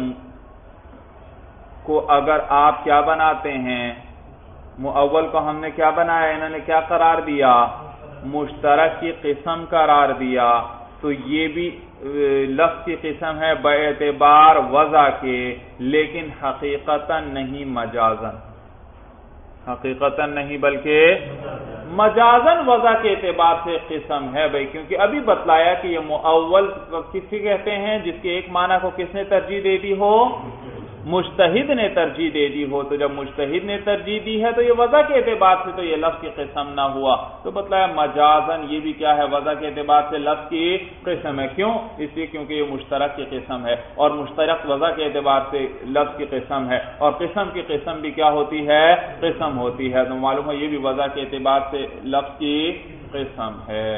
کو اگر آپ کیا بناتے ہیں، مؤول کو ہم نے کیا بنایا، انہوں نے کیا قرار دیا؟ مشترک کی قسم قرار دیا، تو یہ بھی لفظ کی قسم ہے باعتبار وضع کے، لیکن حقیقتاً نہیں مجازاً، حقیقتاً نہیں بلکہ مجازاً وضع کے اعتبار سے قسم ہے بھائی، کیونکہ ابھی بتلایا کہ یہ مؤول کسی کہتے ہیں جس کے ایک معنی کو کس نے ترجیح دے دی ہو؟ مجتہد نے ترجیح دے دی ہو، تو جب مجتہد نے ترجیح دی ہے تو یہ وضع کے اعتبار سے تو یہ لفظ کی قسم نہ ہوا، تو بتلایا مجازاً یہ بھی کیا ہے؟ وضع کے اعتبار سے لفظ کی قسم ہے۔ کیوں؟ اس لیے کیونکہ یہ مشترک کی قسم ہے، اور مشترک وضع کے اعتبار سے لفظ کی قسم ہے، اور قسم کی قسم بھی کیا ہوتی ہے؟ قسم ہوتی ہے، تو معلوم ہے یہ بھی وضع کے اعتبار سے لفظ کی قسم ہے۔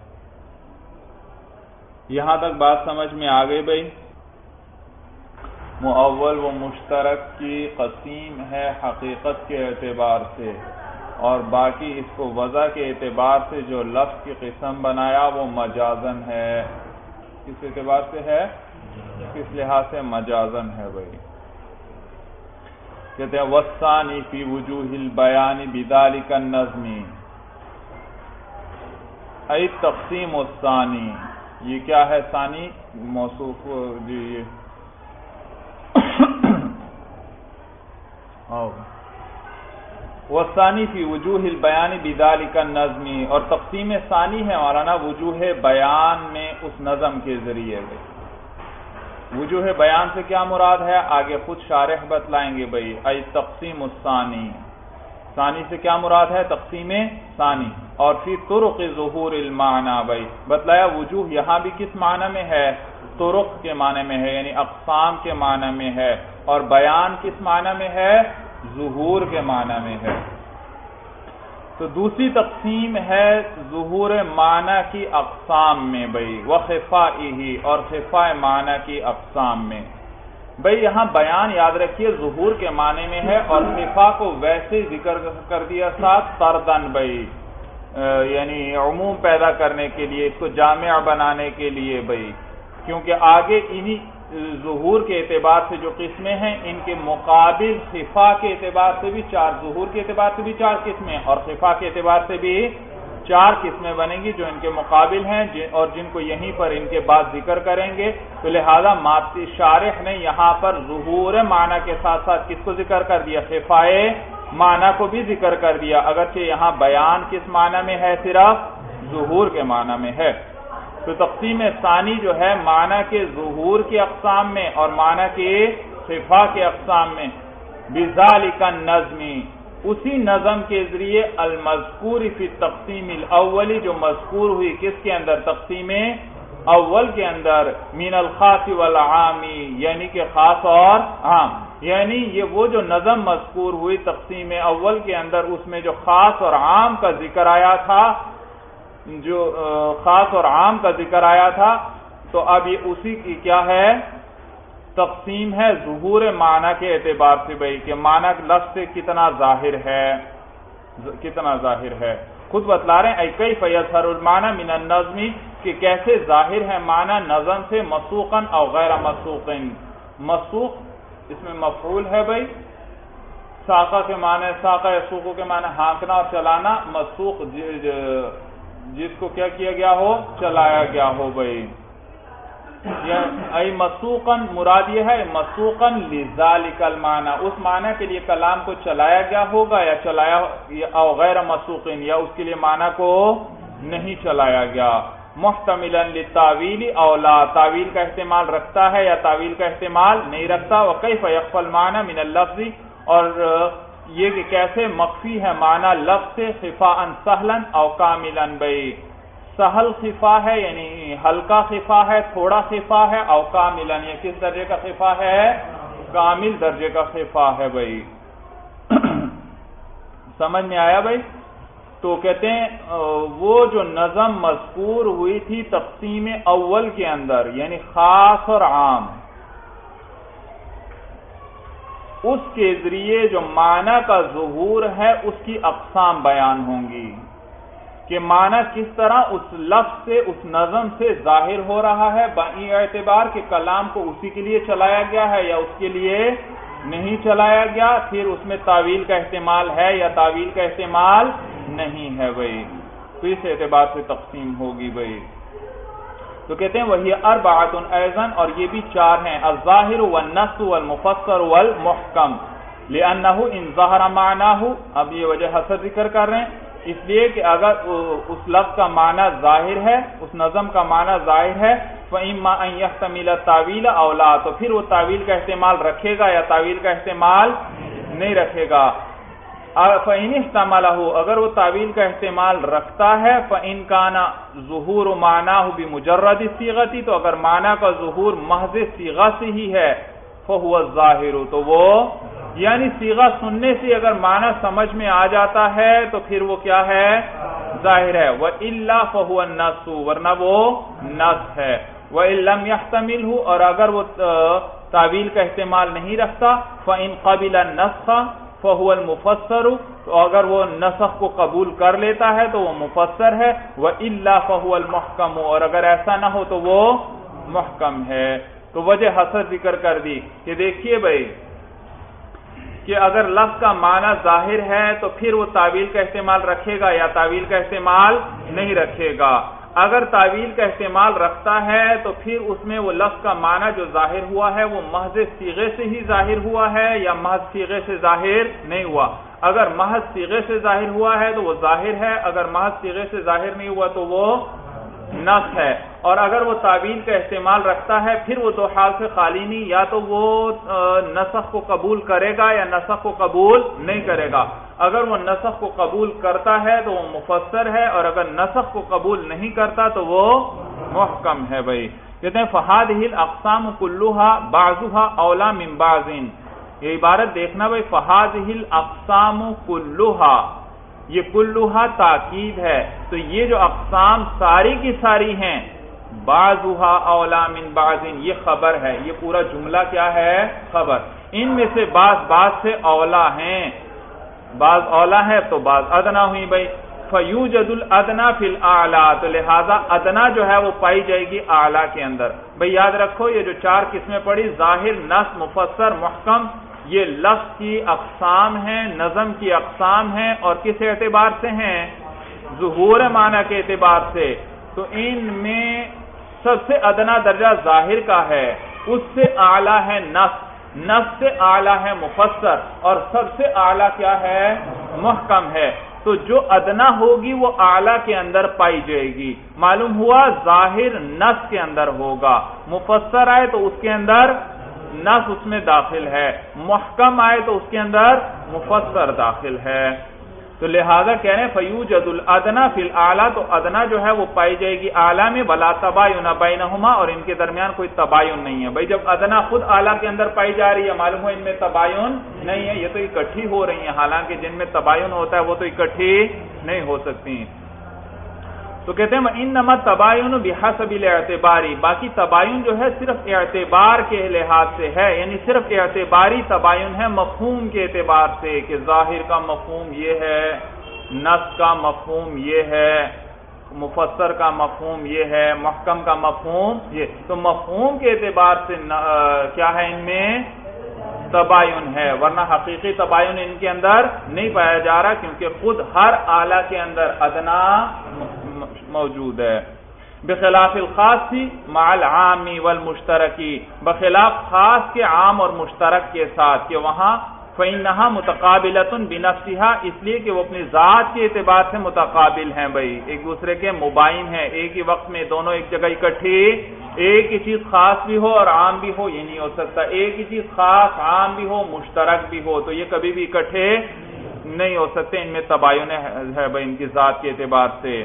یہاں تک بات سمجھ میں آ گئی بھائی؟ مؤول و مشترک کی قسیم ہے حقیقت کے اعتبار سے، اور باقی اس کو وضع کے اعتبار سے جو لفظ کی قسم بنایا وہ مجازن ہے۔ کس اعتبار سے ہے؟ کس لحاظ سے مجازن ہے بھائی؟ کہتے ہیں والثانی فی وجوہ البیان بذالک النظم، ای تقسیم الثانی، یہ کیا ہے ثانی؟ موصوف جی والثانی فی وجوہ البیان بذالک النظم، اور تقسیم ثانی ہے مولانا وجوہ بیان میں اس نظم کے ذریعے میں۔ وجوہ بیان سے کیا مراد ہے آگے خود شارح بتلائیں گے بھائی۔ ای تقسیم الثانی، ثانی سے کیا مراد ہے؟ تقسیم ثانی۔ اور فی طرق ظہور المعنی بھائی بتلایا وجوہ یہاں بھی کس معنی میں ہے؟ طرق کے معنی میں ہے، یعنی اقسام کے معنی میں ہے، اور بیان کس معنی میں ہے؟ ظہور کے معنی میں ہے۔ تو دوسری تقسیم ہے ظہور معنی کی اقسام میں بھئی، وخفائہ، اور خفاء معنی کی اقسام میں بھئی۔ یہاں بیان یاد رکھیے ظہور کے معنی میں ہے، اور خفاء کو ویسے ذکر کر دیا ساتھ طردن بھئی، یعنی عموم پیدا کرنے کے لیے، اس کو جامع بنانے کے لیے بھئی، کیونکہ آگے انہی ظہور کے اعتبار سے جو قسمیں ہیں ان کے مقابل خفاء کے اعتبار سے بھی چار، ظہور کے اعتبار سے بھی چار قسمیں اور خفاء کے اعتبار سے بھی چار قسمیں بنیں گی جو ان کے مقابل ہیں، اور جن کو یہیں پر ان کے بعد ذکر کریں گے۔ تو لہذا شارح نے یہاں پر ظہور معنی کے ساتھ ساتھ کس کو ذکر کر دیا؟ خفاء معنی کو بھی ذکر کر دیا، اگرچہ یہاں بیان کس معنی میں ہے؟ صرف ظہور کے معنی میں ہے۔ تو تقسیم ثانی جو ہے معنی کے ظہور کی اقسام میں اور معنی کے خفاء کے اقسام میں، بذالک النظم، اسی نظم کے ذریعے المذکور فی تقسیم الاولی جو مذکور ہوئی کس کے اندر تقسیم اول کے اندر من الخاص والعامی یعنی کہ خاص اور عام یعنی یہ وہ جو نظم مذکور ہوئی تقسیم اول کے اندر اس میں جو خاص اور عام کا ذکر آیا تھا جو خاص اور عام کا ذکر آیا تھا تو اب یہ اسی کی کیا ہے تقسیم ہے ظہور معنی کے اعتبار سے بھائی کہ معنی لفظ سے کتنا ظاہر ہے خود بتلا رہے ہیں کیف یظہر المعنی من النظم کہ کیسے ظاہر ہے معنی نظم سے مسوقا او غیر مسوق مسوق اس میں مفعول ہے بھائی ساقہ کے معنی ساقہ یسوق کے معنی ہانکنا اور چلانا مسوق جس کو کیا کیا گیا ہو چلایا گیا ہو بھائی ای مسوقاً مراد یہ ہے مسوقاً لذالک المعنی اس معنی کے لیے کلام کو چلایا گیا ہوگا یا چلایا او غیر مسوقین یا اس کے لیے معنی کو نہیں چلایا گیا محتملا للتاویل او لا تاویل کا احتمال رکھتا ہے یا تاویل کا احتمال نہیں رکھتا وکیف یخفی المعنی من اللفظ اور یہ کہ کیسے مخفی ہے معنی لفظ سے خفاء سہلا او کاملا بھائی سہل خفا ہے یعنی ہلکا خفا ہے تھوڑا خفا ہے او کاملا یہ کس درجے کا خفا ہے کامل درجے کا خفا ہے بھائی سمجھ میں آیا بھائی تو کہتے ہیں وہ جو نظم مذکور ہوئی تھی تقسیم اول کے اندر یعنی خاص اور عام اس کے ذریعے جو معنی کا ظہور ہے اس کی اقسام بیان ہوں گی کہ معنی کس طرح اس لفظ سے اس نظم سے ظاہر ہو رہا ہے بئی اعتبار کہ کلام کو اسی کے لیے چلایا گیا ہے یا اس کے لیے نہیں چلایا گیا پھر اس میں تاویل کا احتمال ہے یا تاویل کا احتمال نہیں ہے بھائی تو اس اعتبار سے تقسیم ہوگی بھائی تو کہتے ہیں وہی اربعۃ ایضا اور یہ بھی چار ہیں الظاہر والنص والمفسر والمحکم لانہ ان ظہر معناہ اب یہ وجہ حسر ذکر کر رہے ہیں اس لیے کہ اگر اس لفظ کا معنی ظاہر ہے اس نظم کا معنی ظاہر ہے فَإِمَّا أَن يَحْتَمِلَ التَّأْوِيلَ أَوْ لَا تو پھر وہ تاویل کا احتمال رکھے گا یا تاویل کا احتمال نہیں رکھے گا فَإِنِ احْتَمَلَهُ اگر وہ تاویل کا احتمال رکھتا ہے فَإِن كَانَ ظُهُورُ مَعْنَاهُ بِمُجَرَّدِ الصِّيغَةِ تو اگر معنی کا ظہور محض صیغہ سے ہی ہے فَهُوَ الظَّاهِرُ تو وہ یعنی صیغہ سننے سے اگر معنی سمجھ میں آ جاتا ہے تو پھر وہ کیا ہے ظاہر ہے وَإِلَّا فَهُوَ النَّصُ ورنہ وہ نص ہے وَإِن لَّمْ يَحْتَمِلْهُ اور اگر وہ تاویل کا احتمال نہیں رکھتا فَإِن قَبِلَ النَّسْخَ فَهُوَ الْمُفَسَّرُ تو اگر وہ نسخ کو قبول کر لیتا ہے تو وہ مفسر ہے وَإِلَّا فَهُوَ الْمُحْكَمُ اور اگر ایسا نہ ہو تو وہ محکم ہے تو وجہ حسر ذکر کر دی کہ دیکھیے بھائی کہ اگر لفظ کا معنی ظاہر ہے تو پھر وہ تاویل کا استعمال رکھے گا یا تاویل کا استعمال نہیں رکھے گا اگر تاویل کا استعمال رکھتا ہے تو پھر اس میں وہ لفظ کا معنی جو ظاہر ہوا ہے وہ محض صیغے سے ہی ظاہر ہوا ہے یا محض صیغے سے ظاہر نہیں ہوا اگر محض صیغے سے ظاہر ہوا ہے تو وہ ظاہر ہے اگر محض صیغے سے ظاہر نہیں ہوا تو وہ نص ہے اور اگر وہ تاویل کا استعمال رکھتا ہے پھر وہ دو حال سے خالی نہیں یا تو وہ نسخ کو قبول کرے گا یا نسخ کو قبول نہیں کرے گا اگر وہ نسخ کو قبول کرتا ہے تو وہ مفسر ہے اور اگر نسخ کو قبول نہیں کرتا تو وہ محکم ہے بھائی کہتے ہیں فہذہ الاقسام كلها بعضها اولا من بعض یہ عبارت دیکھنا بھائی فہذہ الاقسام كلها یہ کلھا تاکید ہے تو یہ جو اقسام ساری کی ساری ہیں بعضھا اولا من بعض یہ خبر ہے یہ پورا جملہ کیا ہے خبر ان میں سے بعض سے اولا ہیں بعض اولا ہے تو بعض ادنا ہوئی بھائی فیوجد الادنا فی الاعلی تو لہذا ادنا جو ہے وہ پائی جائے گی اعلی کے اندر بھائی یاد رکھو یہ جو چار قسمیں پڑھی ظاہر نص مفسر محکم یہ لفظ کی اقسام ہیں نظم کی اقسام ہیں اور کس اعتبار سے ہیں ظہور معنی کے اعتبار سے تو ان میں سب سے ادنا درجہ ظاہر کا ہے اس سے اعلیٰ ہے نص سے اعلیٰ ہے مفسر اور سب سے اعلیٰ کیا ہے محکم ہے تو جو ادنا ہوگی وہ اعلیٰ کے اندر پائی جائے گی معلوم ہوا ظاہر نص کے اندر ہوگا مفسر آئے تو اس کے اندر نص اس میں داخل ہے، محکم آئے تو اس کے اندر مفسر داخل ہے. تو لہذا کہہ رہے ہیں فیوجد الادنا فی الاعلی، تو ادنا جو ہے وہ پائی جائے گی اعلی میں، ولا تباین بینہما، اور ان کے درمیان کوئی تباین نہیں ہے. بھائی جب ادنا خود اعلی کے اندر پائی جا رہی ہے، معلوم ہو ان میں تباین نہیں ہے، یہ تو اکٹھی ہو رہی ہیں، حالانکہ جن میں تباین ہوتا ہے وہ تو اکٹھی نہیں ہو سکتی. تو کہتے ہیں انما تباین بحسب الاعتبار، باقی تباین جو ہے صرف اعتبار کے لحاظ سے ہے، یعنی صرف اعتباری تباین ہے، مفہوم کے اعتبار سے کہ ظاہر کا مفہوم یہ ہے، نص کا مفہوم یہ ہے، مفسر کا مفہوم یہ ہے، محکم کا مفہوم یہ. تو مفہوم کے اعتبار سے کیا ہے ان میں تباین ہے، ورنہ حقیقی تباین ان کے اندر نہیں پایا جا رہا، کیونکہ خود ہر اعلی کے اندر ادنا موجود ہے. بخلاف الخاص مع العام والمشترک، بخلاف خاص کے عام اور مشترک کے ساتھ، کہ وہاں فإنها متقابلة بنفسها، اس لیے کہ وہ اپنی ذات کے اعتبار سے متقابل ہیں. بھائی ایک دوسرے کے مباین ہیں، ایک ہی وقت میں دونوں ایک جگہ اکٹھی، ایک ہی چیز خاص بھی ہو اور عام بھی ہو، یہ نہیں ہو سکتا. ایک ہی چیز خاص عام بھی ہو مشترک بھی ہو، تو یہ کبھی بھی اکٹھے نہیں ہو سکتے. ان میں تباین ہے بھائی ان کی ذات کے اعتبار سے.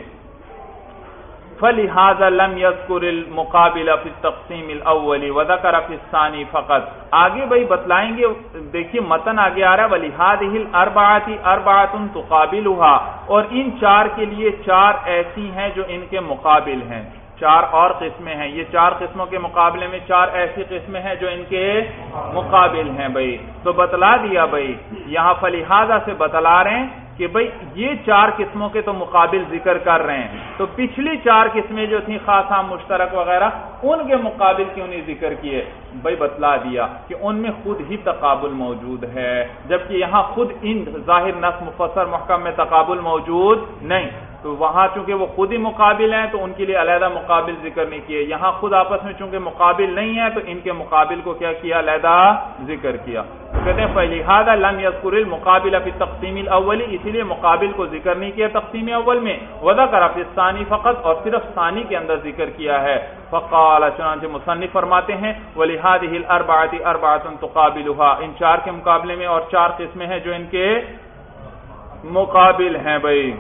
فلہذا لم يذكر المقابل في التقسیم الاول وذكر في الثاني فقط. آگے بھائی بتلائیں گے، دیکھیے متن آگے آ رہا ہے ولہذه الاربعۃ اربعۃ تقابلها، اور ان چار کے لیے چار ایسی ہیں جو ان کے مقابل ہیں. چار اور قسمیں ہیں، یہ چار قسموں کے مقابلے میں چار ایسی قسمیں ہیں جو ان کے مقابل ہیں. بھائی تو بتلا دیا بھائی، یہاں فلہذا سے بتلا رہے ہیں کہ بھئی یہ چار قسموں کے تو مقابل ذکر کر رہے ہیں، تو پچھلی چار قسمیں جو تھیں خاص عام مشترک وغیرہ، ان کے مقابل کیوں نہیں ذکر کیے؟ بھئی بتلا دیا کہ ان میں خود ہی تقابل موجود ہے، جبکہ یہاں خود ان ظاہر نص مفسر محکم میں تقابل موجود نہیں. تو وہاں چونکہ وہ خود ہی مقابل ہیں تو ان کے لیے علیحدہ مقابل ذکر نہیں کیے. یہاں خود آپس میں چونکہ مقابل نہیں ہے تو ان کے مقابل کو کیا کیا؟ علیحدہ ذکر کیا. کہتے ہیں فلہذا لم يذكر المقابل في التقسیم الاول، اسی لیے مقابل کو ذکر نہیں کیا تقسیم اول میں، وذكر في الثاني فقط، اور صرف ثانی کے اندر ذکر کیا ہے. فقال، چنانچہ مصنف فرماتے ہیں ولهذه الاربعۃ اربعۃ تقابلها، ان چار کے مقابلے میں اور چار قسمیں ہیں جو ان کے مقابل ہیں. بھائی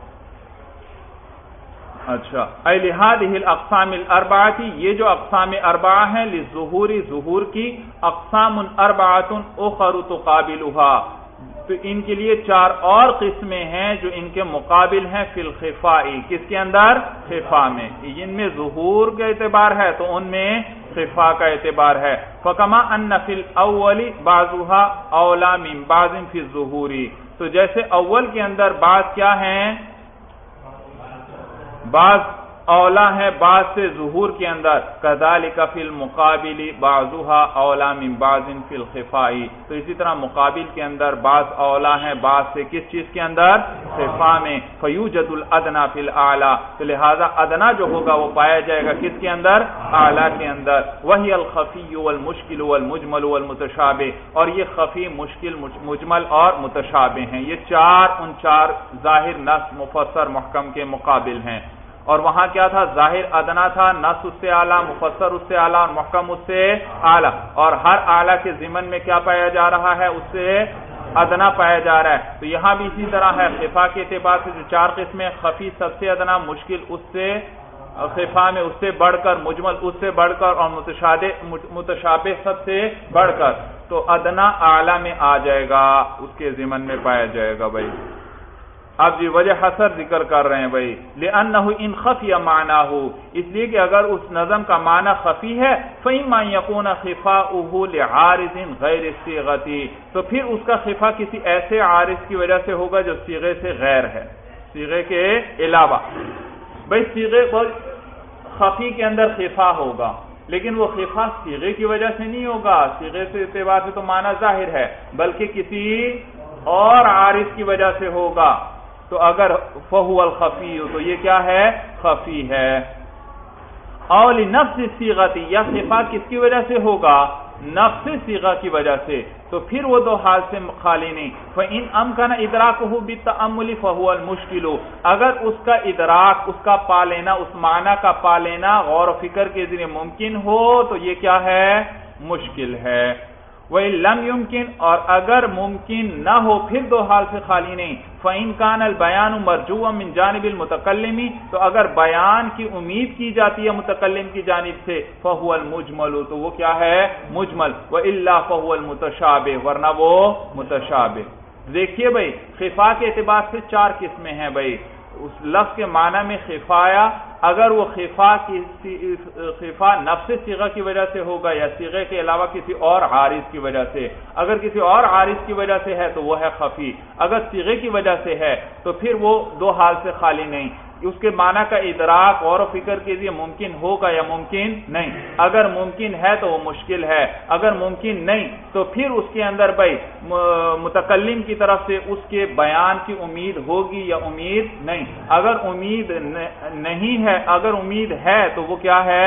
اچھا، اے لهذه الاقسام الاربعۃ، یہ جو اقسام اربعہ ہیں، للظہور، ظہور کی، اقسام اربعۃ اخر تقابلها، تو ان کے لیے چار اور قسمیں ہیں جو ان کے مقابل ہیں، فی الخفاء، کس کے اندر؟ خفاء میں. ان میں ظہور کا اعتبار ہے تو ان میں خفاء کا اعتبار ہے. فکما ان فی الاول بعضها اولا من بعض فی الظہور، تو جیسے اول کے اندر بعض کیا ہیں؟ بعض اولا ہے بعض سے ظہور کے اندر، کذالک فی المقابل بعضها اولا من بعض فی الخفاء، تو اسی طرح مقابل کے اندر بعض اولا ہیں بعض سے کس چیز کے اندر؟ خفاء میں. فیوجد الادنا فی الاعلی، تو لہذا ادنا جو ہوگا وہ پایا جائے گا کس کے اندر؟ اعلی کے اندر. وہی الخفی والمشکل والمجمل والمتشابہ، اور یہ خفی، مشکل، مجمل اور متشابہ ہیں. یہ چار ان چار ظاہر نص مفسر محکم کے مقابل ہیں. اور وہاں کیا تھا؟ ظاہر ادنا تھا، نص اس سے اعلیٰ، مفسر اس سے اعلیٰ اور محکم اس سے اعلیٰ. اور ہر اعلیٰ کے ضمن میں کیا پایا جا رہا ہے؟ اس سے ادنا پایا جا رہا ہے. تو یہاں بھی اسی طرح ہے، خفا کے اعتبار سے جو چار قسمیں، خفی سب سے ادنا، مشکل اس سے، خفا میں اس سے بڑھ کر، مجمل اس سے بڑھ کر، اور متشابہ سب سے بڑھ کر، تو ادنا اعلیٰ میں آ جائے گا، اس کے ضمن میں پایا جائے گا. بھائی اب جی وجہ حسر ذکر کر رہے ہیں بھائی، لأنه ان خفی معناه، اس لیے کہ اگر اس نظم کا معنی خفی ہے، فإما يكون خفاؤه لعارض غیر الصیغة، تو پھر اس کا خفا کسی ایسے عارض کی وجہ سے ہوگا جو صیغے سے غیر ہے، صیغے کے علاوہ. بھائی صیغے خفی کے اندر خفا ہوگا، لیکن وہ خفا صیغے کی وجہ سے نہیں ہوگا، صیغے سے اعتبار سے تو معنی ظاہر ہے، بلکہ کسی اور عارض کی وجہ سے ہوگا. تو اگر فہو الخفی، تو یہ کیا ہے؟ خفی ہے. اور لنفس الصیغۃ، یا خفا کس کی وجہ سے ہوگا؟ نفس صیغہ کی وجہ سے، تو پھر وہ دو حال سے خالی نہیں. فإن أمكن إدراكه بالتأمل فهو المشکل، اگر اس کا ادراک، اس کا پا لینا، اس معنی کا پا لینا غور و فکر کے ذریعے ممکن ہو تو یہ کیا ہے؟ مشکل ہے۔ وَإِن لَمْ يُمْكِنْ اور اگر ممکن نہ ہو پھر دو حال سے خالی نہیں، فَإِنْ كَانَ الْبَيَانُ مَرْجُوًا مِنْ جَانِبِ الْمُتَكَلِّمِ تو اگر بیان کی امید کی جاتی ہے متکلم کی جانب سے فَهُوَ الْمُجْمَلُ تو وہ کیا ہے؟ مجمل۔ وَإِلَّا فَهُوَ الْمُتَشَابِهُ ورنہ وہ متشابہ۔ دیکھیے بھائی خفا کے اعتبار سے چار قسمیں ہیں بھائی، اس لفظ کے معنی میں خفایا اگر وہ خفا نفس صیغہ کی وجہ سے ہوگا یا صیغے کے علاوہ کسی اور عارض کی وجہ سے، اگر کسی اور عارض کی وجہ سے ہے تو وہ ہے خفی، اگر صیغے کی وجہ سے ہے تو پھر وہ دو حال سے خالی نہیں، اس کے معنی کا ادراک غور و فکر کیجیے ممکن ہوگا یا ممکن نہیں، اگر ممکن ہے تو وہ مشکل ہے، اگر ممکن نہیں تو پھر اس کے اندر بھائی متکلم کی طرف سے اس کے بیان کی امید ہوگی یا امید نہیں، اگر امید نہیں ہے، اگر امید ہے تو وہ کیا ہے؟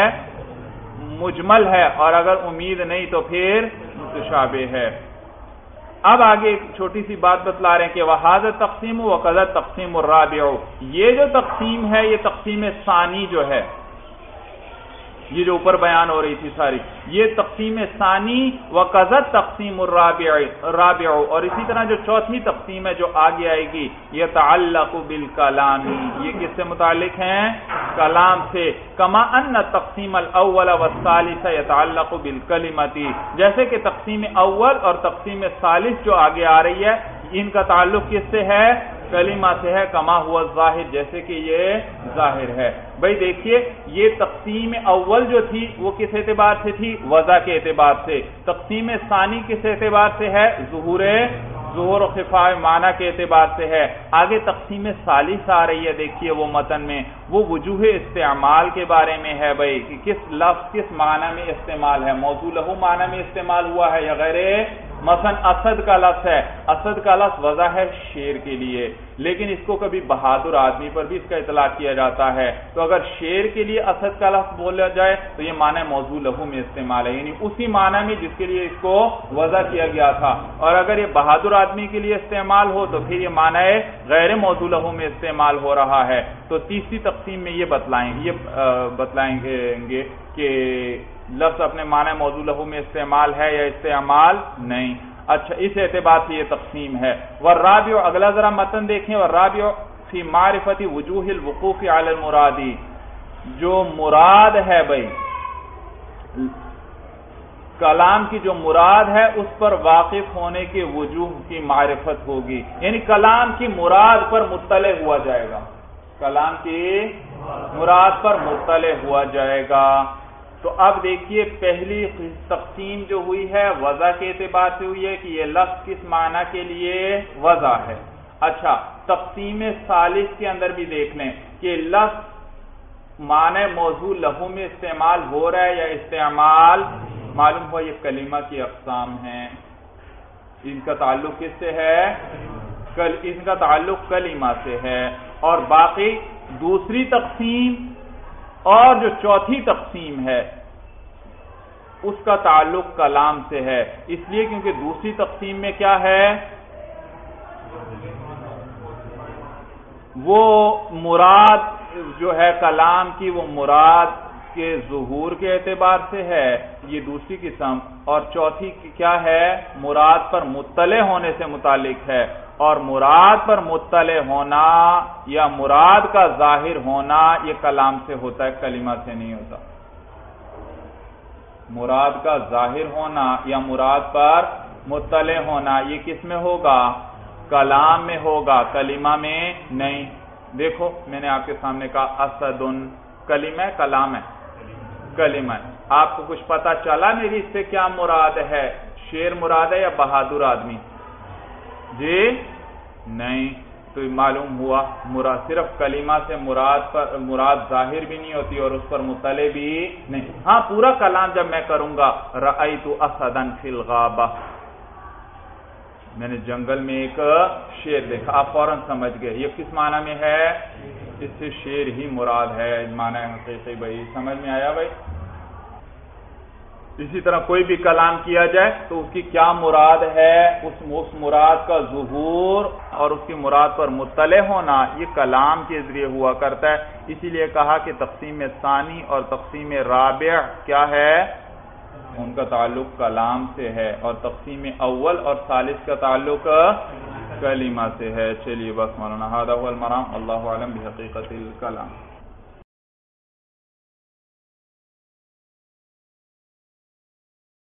مجمل ہے، اور اگر امید نہیں تو پھر متشابہ ہے۔ اب آگے ایک چھوٹی سی بات بتلا رہے ہیں کہ وَهَذَا التَّقْسِيمُ وَكَذَا التَّقْسِيمُ الرَّابِعُ یہ جو تقسیم ہے یہ تقسیم ثانی جو ہے، یہ جو اوپر بیان ہو رہی تھی ساری، یہ تقسیم ثانی وَكَذَا التَّقْسِيمُ الرَّابِعُ اور اسی طرح جو چوتھی تقسیم ہے جو آگے آئے گی يَتَعَلَّقُ بِالْكَلَامِ یہ کس سے متعلق ہیں؟ کلام سے۔ کما ان تقسیم الاول والثالث يتعلق بالکلمۃ جیسے کہ تقسیم اول اور تقسیم ثالث جو آگے آ رہی ہے ان کا تعلق کس سے ہے؟ کلمہ سے ہے، کما ہوا ظاہر جیسے کہ یہ ظاہر ہے۔ بھائی دیکھیے یہ تقسیم اول جو تھی وہ کس اعتبار سے تھی؟ وضع کے اعتبار سے۔ تقسیم ثانی کس اعتبار سے ہے؟ ظہور و خفا معنی کے اعتبار سے ہے۔ آگے تقسیم ثالث آ رہی ہے، دیکھیے وہ متن میں وہ وجوہ استعمال کے بارے میں ہے بھائی کہ کس لفظ کس معنی میں استعمال ہے، موضوع لہو معنی میں استعمال ہوا ہے یا غیر۔ مثلا اسد کا لفظ ہے، اسد کا لفظ وضع ہے شیر کے لیے، لیکن اس کو کبھی بہادر آدمی پر بھی اس کا اطلاق کیا جاتا ہے، تو اگر شیر کے لیے اسد کا لفظ بولا جائے تو یہ معنی موضوع لہو میں استعمال ہے، یعنی اسی معنی میں جس کے لیے اس کو وضع کیا گیا تھا، اور اگر یہ بہادر آدمی کے لیے استعمال ہو تو پھر یہ معنی غیر موضوع لہو میں استعمال ہو رہا ہے۔ تو تیسری تقسیم میں یہ بتلائیں گے کہ لفظ اپنے معنی موضوع لہو میں استعمال ہے یا استعمال نہیں۔ اچھا اس اعتبار سے یہ تقسیم ہے۔ والرابع اگلا ذرا متن دیکھیں، والرابع فی معرفت وجوہ الوقوف علی المرادی جو مراد ہے بھائی کلام کی جو مراد ہے اس پر واقف ہونے کے وجوہ کی معرفت ہوگی، یعنی کلام کی مراد پر مطلع ہوا جائے گا، کلام کی مراد پر مطلع ہوا جائے گا۔ تو اب دیکھیے پہلی تقسیم جو ہوئی ہے وضع کے اعتبار سے ہوئی ہے کہ یہ لفظ کس معنی کے لیے وضع ہے۔ اچھا تقسیم ثالث کے اندر بھی دیکھ لیں کہ لفظ معنی موضوع لہو میں استعمال ہو رہا ہے یا استعمال، معلوم ہوا یہ کلمہ کی اقسام ہیں، ان کا تعلق کس سے ہے؟ ان کا تعلق کلمہ سے ہے، اور باقی دوسری تقسیم اور جو چوتھی تقسیم ہے اس کا تعلق کلام سے ہے، اس لیے کیونکہ دوسری تقسیم میں کیا ہے؟ وہ مراد جو ہے کلام کی وہ مراد کے ظہور کے اعتبار سے ہے، یہ دوسری قسم، اور چوتھی کیا ہے؟ مراد پر مطلع ہونے سے متعلق ہے، اور مراد پر مطلع ہونا یا مراد کا ظاہر ہونا یہ کلام سے ہوتا ہے، کلمہ سے نہیں ہوتا۔ مراد کا ظاہر ہونا یا مراد پر مطلع ہونا یہ کس میں ہوگا؟ کلام میں ہوگا، کلمہ میں نہیں۔ دیکھو میں نے آپ کے سامنے کہا اسدن کلمہ ہے کلام ہے؟ کلمہ ہے۔ آپ کو کچھ پتا چلا میری اس سے کیا مراد ہے؟ شیر مراد ہے یا بہادر آدمی؟ جی نہیں، تو معلوم ہوا مراد صرف کلمہ سے مراد ظاہر بھی نہیں ہوتی اور اس پر مطلع بھی نہیں۔ ہاں پورا کلام جب میں کروں گا رأیت اسدا فی الغابہ، میں نے جنگل میں ایک شیر دیکھا، آپ فوراً سمجھ گئے یہ کس معنی میں ہے؟ اس سے شیر ہی مراد ہے، معنی حقیقی بھائی سمجھ میں آیا بھائی؟ اسی طرح کوئی بھی کلام کیا جائے تو اس کی کیا مراد ہے، اس مراد کا ظہور اور اس کی مراد پر مطلع ہونا یہ کلام کے ذریعے ہوا کرتا ہے۔ اسی لیے کہا کہ تقسیم ثانی اور تقسیم رابع کیا ہے؟ ان کا تعلق کلام سے ہے، اور تقسیم اول اور ثالث کا تعلق کلمہ سے ہے۔ چلیے بس مولانا، ھذا هو المرام، اللہ اعلم بحقیقت الکلام۔